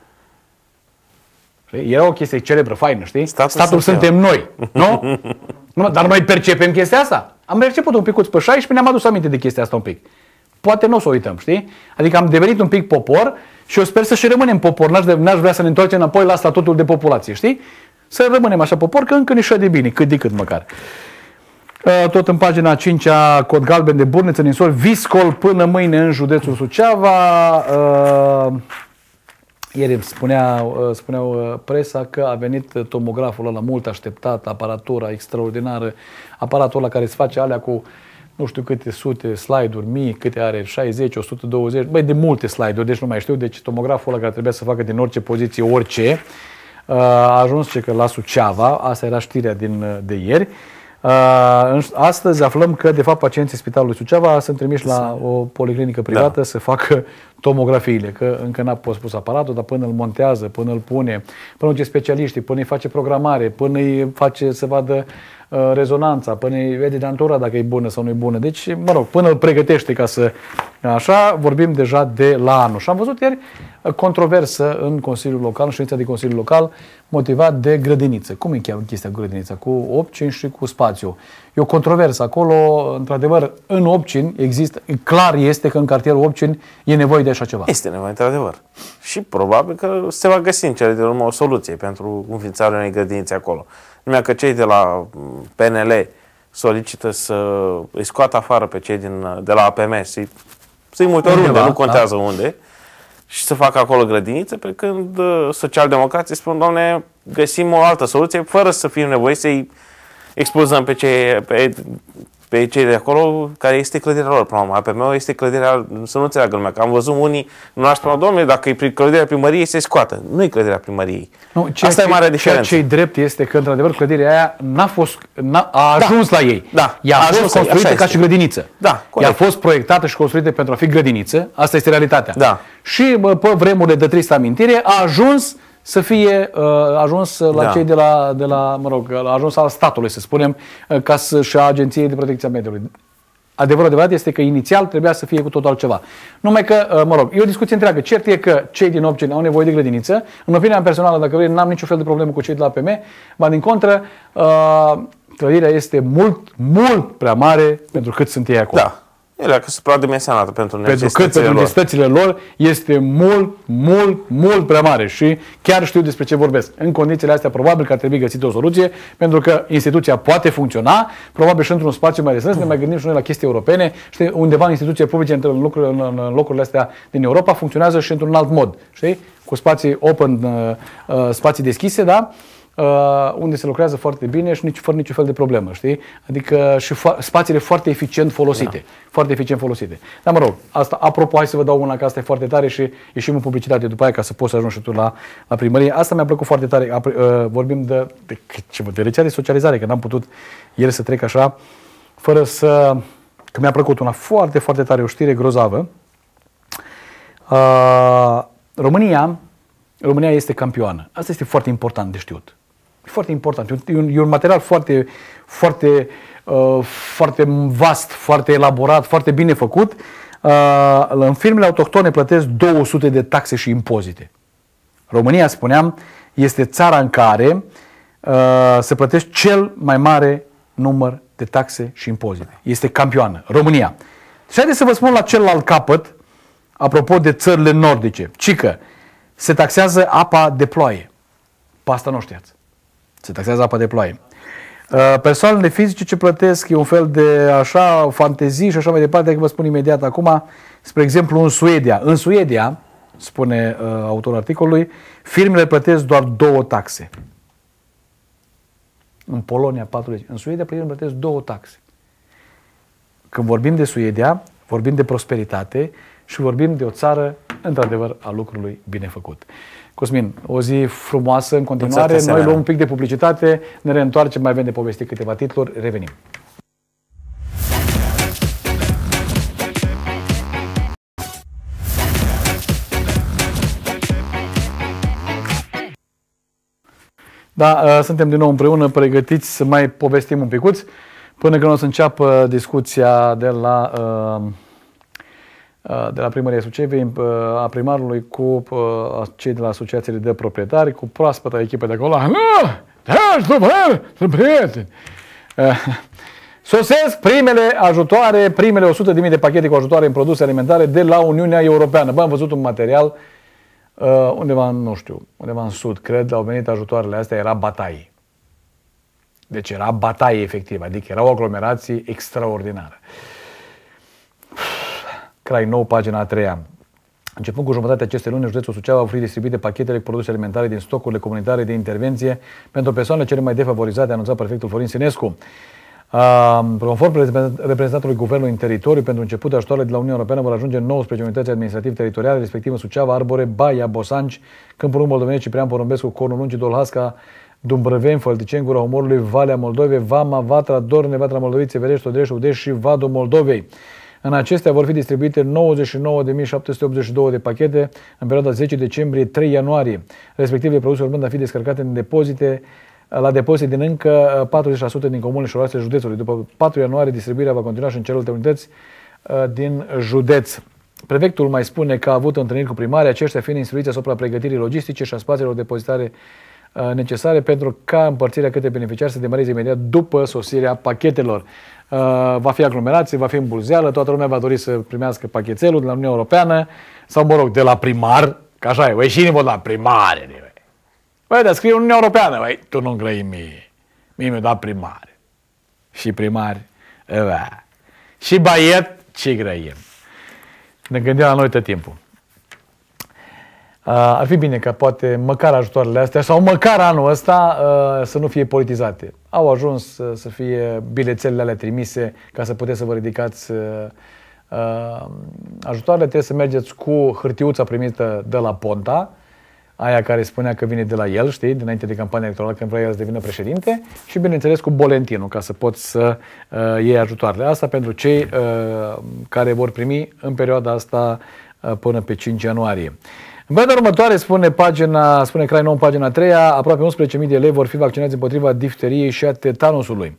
Era o chestie celebră, faină, știi? Statul suntem noi, nu? Dar noi percepem chestia asta. Am perceput un picuț pe 16, ne-am adus aminte de chestia asta un pic. Poate nu o să uităm, știi? Adică am devenit un pic popor și eu sper să și rămânem popor. N-aș vrea să ne întoarcem înapoi la statutul de populație, știi? Să rămânem așa popor, că încă ne de bine, cât de cât măcar. Tot în pagina 5-a, Cod galben de Burneță, Ninsol, viscol până mâine în județul Suceava. Ieri spuneau presa că a venit tomograful ăla mult așteptat, aparatura extraordinară, aparatul ăla care îți face alea cu nu știu câte sute slide-uri, mii, câte are, 60, 120, băi, de multe slide-uri, deci nu mai știu, deci tomograful ăla care trebuia să facă din orice poziție, orice, a ajuns că la Suceava, asta era știrea de ieri. Astăzi aflăm că, de fapt, pacienții Spitalului Suceava sunt trimiși la o policlinică privată să facă tomografiile, că încă n-a fost pus aparatul, dar până îl montează, până îl pune, până duce specialiștii, până îi face programare, până îi face să vadă rezonanța, până îi vede dantura dacă e bună sau nu e bună. Deci, mă rog, până îl pregătește ca să... Așa, vorbim deja de la anul. Și am văzut ieri controversă în Consiliul Local, în ședința de Consiliul Local, motivat de grădiniță. Cum e chestia cu grădinița? Cu opcini și cu spațiu. E o controversă. Acolo, într-adevăr, în Opcini există, clar este că în cartierul Opcini e nevoie de așa ceva. Este nevoie, într-adevăr. Și probabil că se va găsi în cele din urmă o soluție pentru înființarea unei grădinițe acolo. Numai că cei de la PNL solicită să îi scoată afară pe cei de la APM, să-i mute oriunde, nu contează unde, și să facă acolo grădinițe, pe când socialdemocrații spun, doamne, găsim o altă soluție, fără să fim nevoiți să-i expulzăm pe cei de acolo, care este clădirea lor. APM-ul este clădirea, să nu înțeleagă lumea, că am văzut unii, nu aș spune, domnule, dacă e clădirea primăriei, se scoată. Nu e clădirea primăriei. Asta e marea diferență. Ceea ce e drept este că, într-adevăr, clădirea aia a ajuns la ei. Da, ea a fost construită ca și grădiniță. Da, ea a fost proiectată și construită pentru a fi grădiniță. Asta este realitatea. Da. Și pe vremurile de tristă amintire a ajuns să fie ajuns la cei de la, mă rog, a ajuns al statului, să spunem, ca și a Agenției de Protecție a Mediului. adevărat este că inițial trebuia să fie cu totul altceva. Numai că, mă rog, e o discuție întreagă. Cert e că cei din Opceni au nevoie de grădiniță. În opinia mea personală, dacă vrei, n-am niciun fel de problemă cu cei de la APM, ba din contră, clădirea este mult prea mare pentru cât sunt ei acolo. Da. Ele că sunt prea dimensionate pentru necesitățile lor este mult prea mare și chiar știu despre ce vorbesc. În condițiile astea probabil că ar trebui găsită o soluție, pentru că instituția poate funcționa, probabil și într-un spațiu mai restrâns, ne mai gândim și noi la chestii europene, știi, undeva în instituții publice, în locurile astea din Europa, funcționează și într-un alt mod, știi? Cu spații open, spații deschise, da? Unde se lucrează foarte bine și fără niciun fel de problemă, știi? Adică și spațiile foarte eficient folosite. Da. Foarte eficient folosite. Dar mă rog, asta, apropo, hai să vă dau una, că asta e foarte tare și ieșim în publicitate după aia ca să poți să ajungi și tu la primărie. Asta mi-a plăcut foarte tare. Vorbim de rețea de socializare, că n-am putut ieri să trec așa, fără să... Că mi-a plăcut una foarte, foarte tare, o știre grozavă. România este campioană. Asta este foarte important de știut. Foarte important. E un material foarte vast, foarte elaborat, foarte bine făcut. În firmele autohtone plătesc 200 de taxe și impozite. România, spuneam, este țara în care se plătește cel mai mare număr de taxe și impozite. Este campioană. România. Și haideți să vă spun la celălalt capăt, apropo de țările nordice. Cică, se taxează apa de ploaie. Pe asta nu știați. Se taxează apa de ploaie. Persoanele fizice ce plătesc e un fel de așa fantezii și așa mai departe, că vă spun imediat acum, spre exemplu în Suedia. În Suedia, spune autorul articolului, firmele plătesc doar 2 taxe. În Polonia 40. În Suedia firmele plătesc 2 taxe. Când vorbim de Suedia, vorbim de prosperitate și vorbim de o țară, într-adevăr, a lucrului bine făcut. Cosmin, o zi frumoasă în continuare, noi luăm un pic de publicitate, ne reîntoarcem, mai avem de povestit câteva titluri, revenim. Da, suntem din nou împreună, pregătiți să mai povestim un picuț, până când o să înceapă discuția de la Primăria Suceavei, a primarului cu cei de la asociațiile de proprietari, cu proaspăta echipă de acolo. Sosesc primele ajutoare, primele 100.000 de pachete cu ajutoare în produse alimentare de la Uniunea Europeană. Bă, am văzut un material undeva, nu știu, undeva în sud, cred, au venit ajutoarele astea, era bataie. Deci era bataie efectivă, adică era o aglomerație extraordinară. Crai nou, pagina 3-a. Începând cu jumătatea acestei luni, județul Suceava va fi distribuite pachetele cu produse alimentare din stocurile comunitare de intervenție pentru persoanele cele mai defavorizate, a anunțat prefectul Florin Sinescu. Conform reprezentantului Guvernului în teritoriu, pentru început, ajutoarele de la Uniunea Europeană vor ajunge în 19 unități administrativ-teritoriale, respectiv în Suceava, Arbore, Baia, Bosanci, Câmpul Lung, Moldoveni, Ciprian, Porumbescu, Cornul Lungi, Dolhasca, Dumbrăveni, Fălticeni, Gura Omorului, Valea Moldovei, Vama, Vatra, Dorne, Vatra Moldovițe, Verești, Odrești, Udești și Vadul Moldovei. În acestea vor fi distribuite 99.782 de pachete în perioada 10 decembrie-3 ianuarie. Respectivele produse urmând a fi descărcate în depozite, la depozite din încă 40% din comunele și orașele județului. După 4 ianuarie, distribuirea va continua și în celelalte unități din județ. Prefectul mai spune că a avut întâlniri cu primarii, aceștia fiind instruiți asupra pregătirii logistice și a spațiilor depozitare necesare pentru ca împărțirea către beneficiari să demareze imediat după sosirea pachetelor. Va fi aglomerație, va fi îmbulzeală, toată lumea va dori să primească pachetelul de la Uniunea Europeană sau, mă rog, de la primar, că așa e, băi, și nimeni de la primare. Băi, dar scrie Uniunea Europeană, băi, tu nu grăi mie. Mie mi-a dat primare. Și primari, și baiet, ce grăim. Ne gândim la noi tot timpul. Ar fi bine ca poate măcar ajutoarele astea sau măcar anul ăsta să nu fie politizate. Au ajuns să fie bilețelele alea trimise ca să puteți să vă ridicați ajutoarele. Trebuie să mergeți cu hârtiuța primită de la Ponta, aia care spunea că vine de la el, știi, dinainte de campania electorală, când vrea el să devină președinte, și bineînțeles cu bolentinul, ca să poți să iei ajutoarele. Asta pentru cei care vor primi în perioada asta până pe 5 ianuarie. În perioada următoare, spune Crai Nou, pagina 3-a, aproape 11.000 de elevi vor fi vaccinați împotriva difteriei și a tetanusului.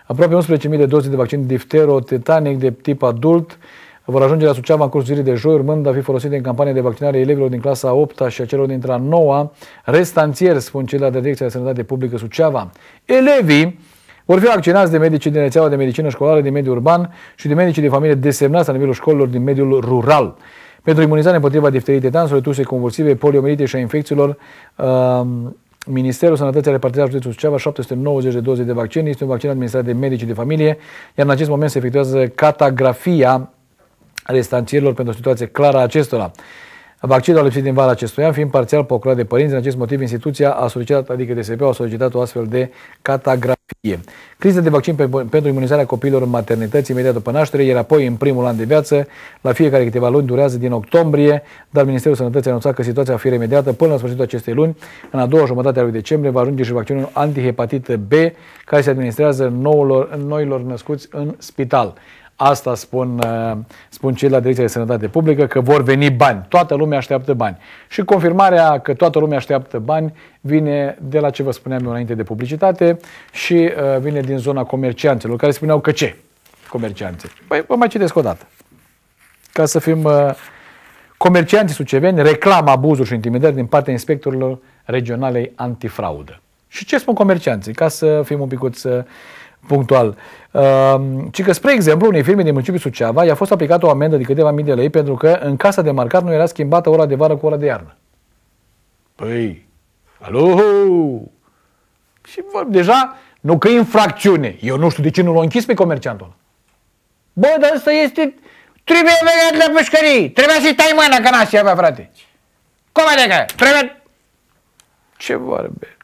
Aproape 11.000 de doze de vaccin difterotetanic de tip adult vor ajunge la Suceava în cursul zilei de joi, urmând a fi folosite în campanie de vaccinare elevilor din clasa a 8-a și a celor dintre a 9-a restanțieri, spun cei de la Direcția de Sănătate Publică Suceava. Elevii vor fi vaccinați de medicii din rețeaua de medicină școlară din mediul urban și de medicii de familie desemnați la nivelul școlilor din mediul rural. Pentru imunizare împotriva difteriei, tetansului, tuse convulsive, poliomielite și a infecțiilor, Ministerul Sănătății a repartizat județul Suceava 790 de doze de vaccin. Este un vaccin administrat de medicii de familie, iar în acest moment se efectuează catagrafia restanțierilor pentru o situație clară a acestora. Vaccinul a lipsit din vara acestui an, fiind parțial procurat de părinți. În acest motiv, instituția a solicitat, adică DSP a solicitat o astfel de catagrafie. Criza de vaccin pentru imunizarea copiilor în maternități imediat după naștere, iar apoi în primul an de viață, la fiecare câteva luni, durează din octombrie, dar Ministerul Sănătății a anunțat că situația va fi remediată până la sfârșitul acestei luni. În a doua jumătate a lui decembrie va ajunge și vaccinul antihepatită B, care se administrează noilor născuți în spital. Asta spun cei la Direcția de Sănătate Publică, că vor veni bani. Toată lumea așteaptă bani. Și confirmarea că toată lumea așteaptă bani vine de la ce vă spuneam eu înainte de publicitate și vine din zona comercianților, care spuneau că ce? Comercianții. Păi vă mai citesc o dată. Ca să fim comercianții suceveni reclamă abuzuri și intimidări din partea inspectorilor regionalei antifraudă. Și ce spun comercianții? Ca să fim un picuț punctual. Ci că, spre exemplu, unei firme din municipiul Suceava i-a fost aplicată o amendă de câteva mii de lei pentru că în casa de marcat nu era schimbată ora de vară cu ora de iarnă. Păi, alo! Și deja, nu că e infracțiune. Eu nu știu de ce nu l-a închis pe comerciantul ăla. Bă, dar ăsta este... Trebuie vegat la pușcării. Trebuie să-i tai mâna, că n-ați avea, frate. Cum adică? Trebuie... Ce vorbe?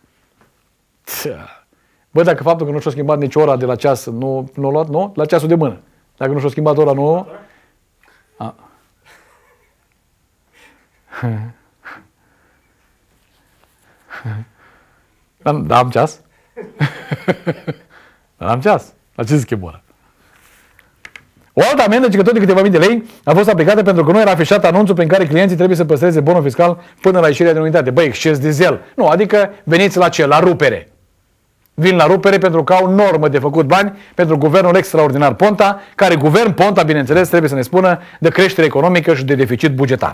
Bă, dacă faptul că nu și-a schimbat nici ora de la ceas, nu l-a luat, nu? La ceasul de mână. Dacă nu și-a schimbat ora, nu? A. Da, am ceas? Da, am ceas. La ce se schimbă ora? O altă amendă, că tot de câteva mii de lei, a fost aplicată pentru că nu era afișat anunțul prin care clienții trebuie să păstreze bonul fiscal până la ieșirea din unitate. Băi, exces de zel. Nu, adică veniți la ce? La rupere. Vin la rupere pentru că au normă de făcut bani pentru guvernul extraordinar Ponta, care guvern Ponta, bineînțeles, trebuie să ne spună de creștere economică și de deficit bugetar.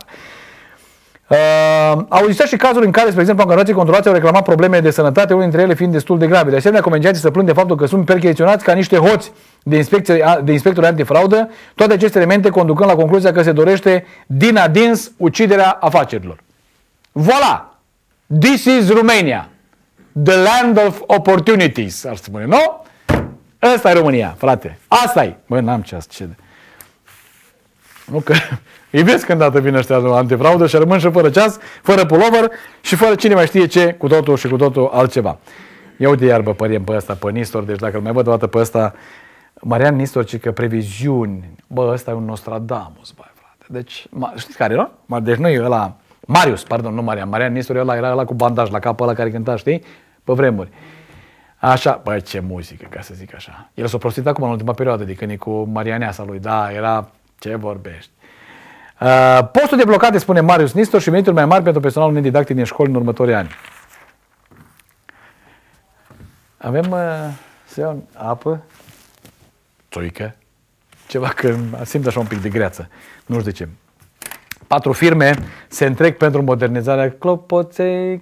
Au existat și cazuri în care, spre exemplu, angajații controlați au reclamat probleme de sănătate, unele dintre ele fiind destul de grave. De asemenea, comercianții se plâng de faptul că sunt percheziționați ca niște hoți de inspectori antifraudă, toate aceste elemente conducând la concluzia că se dorește din adins uciderea afacerilor. Voilà! This is Romania! The land of opportunities, ar spune, nu? Ăsta e România, frate. Asta-i. Bă, n-am ceas. Ce de... Nu că... Îi vezi când dată vine ăștia antifraudă și rămân și fără ceas, fără pullover și fără cine mai știe ce, cu totul și cu totul altceva. Ia uite iar, bă, păriem pe ăsta, pe Nistor, deci dacă îl mai văd o dată pe ăsta, Marian Nistor, ci că previziuni, bă, ăsta e un Nostradamus, bă, frate. Deci, știți care era? Deci nu e ăla, Marius, pardon, nu Marian, Marian Nistor era ăla cu bandaj la cap, ăla care cânta, știi? Pe vremuri. Așa, bă, ce muzică, ca să zic așa. El s-a prostit acum în ultima perioadă, de când e cu Marianeasa lui, da, era, ce vorbești. Postul de blocate, spune Marius Nistor, și venituri mai mari pentru personalul nedidactic din școli în următorii ani. Avem apă, țoică, ceva că simt așa un pic de greață, nu știu de ce. 4 firme se întrec pentru modernizarea clopoței,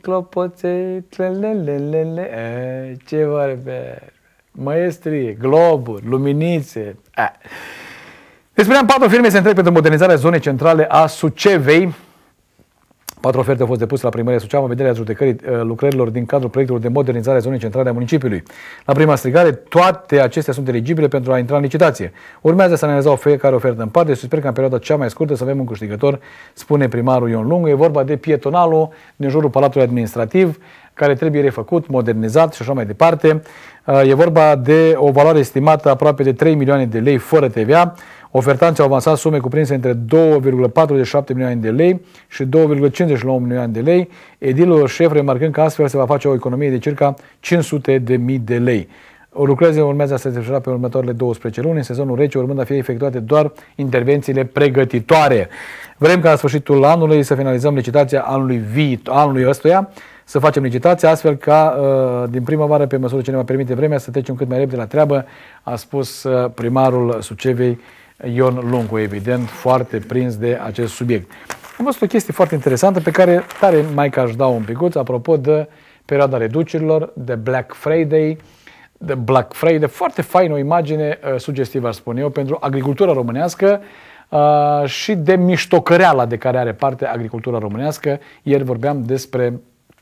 lelelelele, ce vorbe, maestrie, globuri, luminițe. Deci spuneam, 4 firme se întrec pentru modernizarea zonei centrale a Sucevei. 4 oferte au fost depuse la primăria Suceava în vederea judecării lucrărilor din cadrul proiectului de modernizare a zonei centrale a municipiului. La prima strigare, toate acestea sunt eligibile pentru a intra în licitație. Urmează să analizăm fiecare ofertă în parte și sper că în perioada cea mai scurtă să avem un câștigător, spune primarul Ion Lungu. E vorba de pietonalul din jurul Palatului Administrativ, care trebuie refăcut, modernizat și așa mai departe. E vorba de o valoare estimată aproape de 3 milioane de lei fără TVA. Ofertanții au avansat sume cuprinse între 2,47 milioane de lei și 2,59 milioane de lei. Edilul șef remarcând că astfel se va face o economie de circa 500.000 de lei. Lucrările urmează să se desfășoare pe următoarele 12 luni, în sezonul rece, urmând a fi efectuate doar intervențiile pregătitoare. Vrem ca la sfârșitul anului să finalizăm licitația anului ăstuia, să facem licitația astfel ca din primăvară, pe măsură ce ne va permite vremea, să trecem cât mai repede la treabă, a spus primarul Sucevei, Ion Luncu, evident, foarte prins de acest subiect. Am văzut o chestie foarte interesantă pe care tare mai că aș da un picuț, apropo de perioada reducerilor, de Black Friday, foarte faină o imagine sugestivă, aș spune eu, pentru agricultura românească și de miștocăreala de care are parte agricultura românească. Ieri vorbeam despre,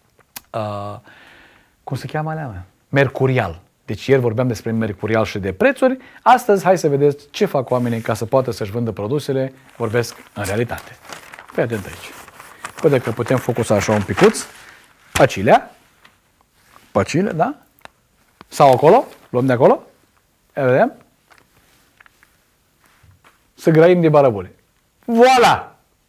cum se cheamă alea? Mercurial. Deci ieri vorbeam despre Mercurial și de prețuri. Astăzi, hai să vedeți ce fac oamenii ca să poată să-și vândă produsele. Vorbesc în realitate. Fii atent aici. Poate că putem focusa așa un picuț. Pacilea, da? Sau acolo, luăm de acolo. Ia vedem. Să grăim de barabule. Voila!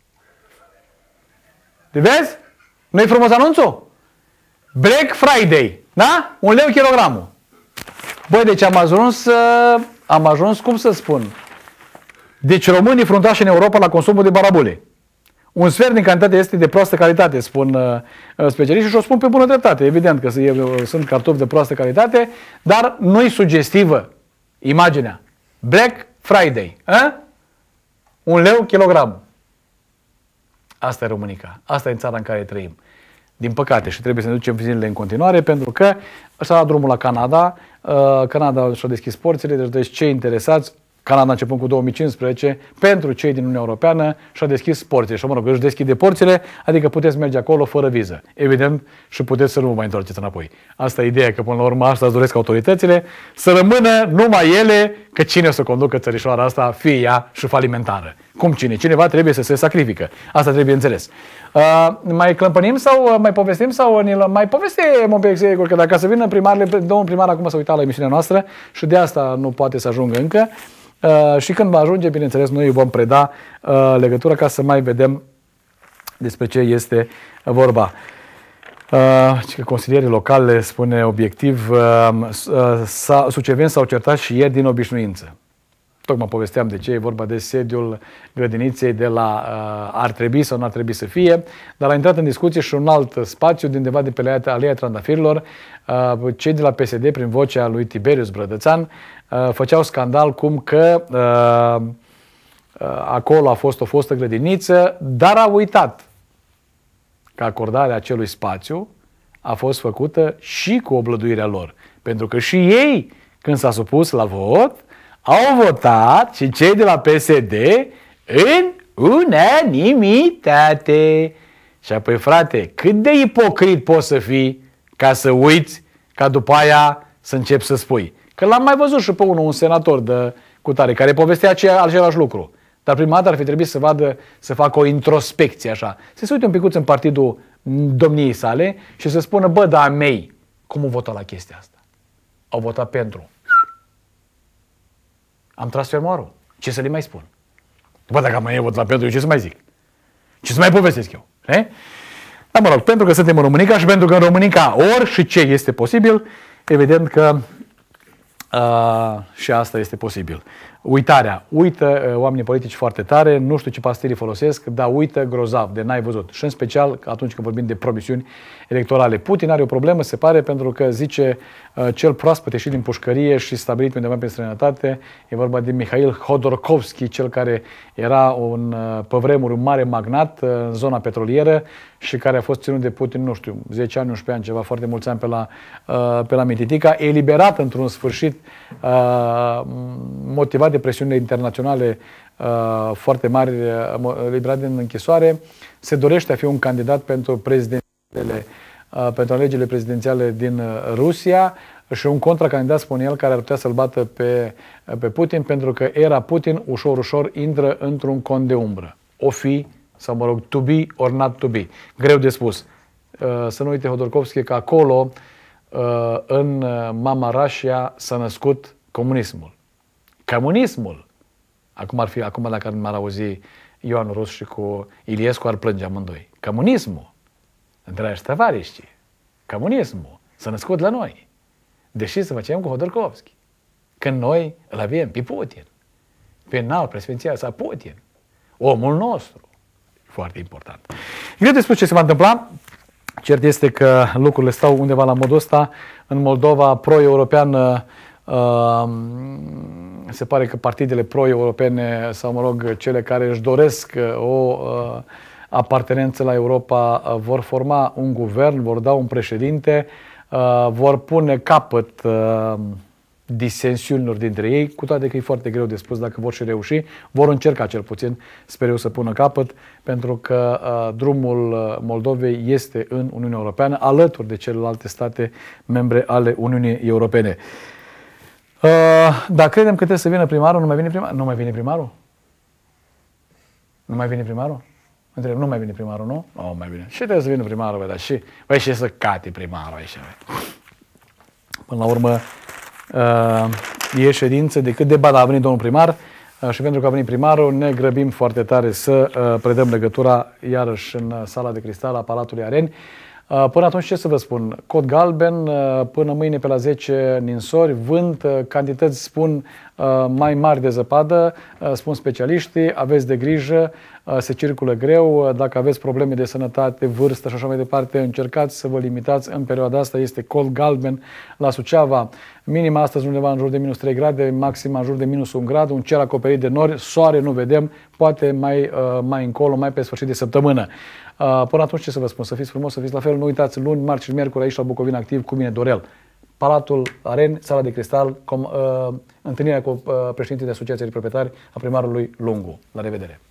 Te vezi? Nu-i frumos anunțul? Black Friday, da? 1 leu kilogramul. Băi, deci am ajuns, cum să spun, deci românii fruntași în Europa la consumul de barabule. Un sfert din cantitate este de proastă calitate, spun specialiștii și o spun pe bună dreptate. Evident că sunt cartofi de proastă calitate, dar nu-i sugestivă imaginea. Black Friday. 1 leu kilogramul. Asta e Românica. Asta e țara în care trăim. Din păcate, și trebuie să ne ducem zilele în continuare, pentru că s-a dat drumul la Canada. Canada și-a deschis porțile, deci cei interesați, Canada începând cu 2015, pentru cei din Uniunea Europeană și-a deschis porțile. Și, mă rog, își deschide porțile, adică puteți merge acolo fără viză. Evident, și puteți să nu vă mai întoarceți înapoi. Asta e ideea, că până la urmă asta îți doresc autoritățile, să rămână numai ele, că cine o să conducă țărișoara asta, fie ea și falimentară. Cum cine? Cineva trebuie să se sacrifică. Asta trebuie înțeles. Mai clămpănim sau mai povestim sau mai povestim un pic, că dacă să vină primarele, domnul primar acum să uita la emisiunea noastră și de asta nu poate să ajungă încă. Și când va ajunge, bineînțeles, noi vom preda legătura ca să mai vedem despre ce este vorba. Că consilierii locale, spune Obiectiv, suceveni s-au certat și ieri din obișnuință. Tocmai povesteam de ce e vorba de sediul grădiniței de la ar trebui sau nu ar trebui să fie, dar a intrat în discuție și un alt spațiu de undeva de pe Aleea Trandafirilor. Cei de la PSD, prin vocea lui Tiberius Brădățan, făceau scandal cum că acolo a fost o fostă grădiniță, dar a uitat că acordarea acelui spațiu a fost făcută și cu oblăduirea lor. Pentru că și ei, când s-a supus la vot, au votat și cei de la PSD în unanimitate. Și apoi, frate, cât de ipocrit poți să fii ca să uiți, ca după aia să începi să spui? Că l-am mai văzut și pe un senator de cutare care povestea același lucru. Dar prima dată ar fi trebuit să vadă, să facă o introspecție așa. Să se uite un picuț în partidul domniei sale și să spună, bă, da, mei, cum au votat la chestia asta? Au votat pentru. Am tras fermoarul. Ce să le mai spun? Bă, dacă am mai votat pentru, ce să mai zic? Ce să mai povestesc eu? E? Dar mă rog, pentru că suntem în Românica și pentru că în Românica ori și ce este posibil, evident că și asta este posibil. Uitarea. Uită oamenii politici foarte tare, nu știu ce pastilii folosesc, dar uită grozav, de n-ai văzut. Și în special atunci când vorbim de promisiuni electorale. Putin are o problemă, se pare, pentru că zice cel proaspăt ieșit din pușcărie și stabilit undeva pe străinătate, e vorba de Mihail Hodorkovski, cel care era pe vremuri un mare magnat în zona petrolieră și care a fost ținut de Putin, nu știu, 10 ani, 11 ani, ceva, foarte mulți ani pe la Mititica, eliberat într-un sfârșit motivat de presiunile internaționale foarte mari, eliberat din închisoare, se dorește a fi un candidat pentru pentru alegerile prezidențiale din Rusia și un contracandidat, spune el, care ar putea să-l bată pe Putin, pentru că era Putin ușor intră într-un cont de umbră. O fi, sau mă rog, to be or not to be. Greu de spus. Să nu uite Hodorkovski că acolo, în Mama Russia, s-a născut comunismul. Comunismul! Acum dacă m-ar auzi Ioan Rus și cu Iliescu, ar plânge amândoi. Comunismul! Dragi tăvariști, comunismul s-a născut la noi. Deși să facem cu Hodorkovski. Când noi îl avem pe Putin. Pe înalt președinția sa Putin. Omul nostru. Foarte important. Greu de spus ce se va întâmpla. Cert este că lucrurile stau undeva la modul ăsta. În Moldova, pro-europeană, se pare că partidele pro-europene sau, mă rog, cele care își doresc o apartenență la Europa vor forma un guvern, vor da un președinte, vor pune capăt disensiunilor dintre ei, cu toate că e foarte greu de spus dacă vor și reuși. Vor încerca cel puțin, sper eu, să pună capăt, pentru că drumul Moldovei este în Uniunea Europeană, alături de celelalte state membre ale Uniunii Europene. Dar credem că trebuie să vină primarul, nu mai vine primarul? Nu mai vine primarul? Nu mai vine primarul? Întreb, nu mai vine primarul, nu? Nu mai vine. Și trebuie să vină primarul, bă, dar și... Băi, și să cate primarul aici, bă. Până la urmă, e ședință de cât de bad a venit domnul primar și pentru că a venit primarul ne grăbim foarte tare să predăm legătura iarăși în sala de cristal a Palatului Areni. Până atunci ce să vă spun? Cod galben, până mâine pe la 10 ninsori, vânt, cantități spun mai mari de zăpadă, spun specialiștii, aveți de grijă, se circulă greu, dacă aveți probleme de sănătate, vârstă și așa mai departe, încercați să vă limitați în perioada asta, este cod galben la Suceava, minima astăzi undeva în jur de minus 3 grade, maxima în jur de minus 1 grad, un cer acoperit de nori, soare nu vedem, poate mai încolo, mai pe sfârșit de săptămână. Până atunci ce să vă spun, să fiți frumos, să fiți la fel, nu uitați luni, marți și miercuri aici la Bucovina Activ cu mine Dorel. Palatul Areni, sala de cristal, întâlnirea cu președintele Asociației de Proprietari a primarului Lungu. La revedere!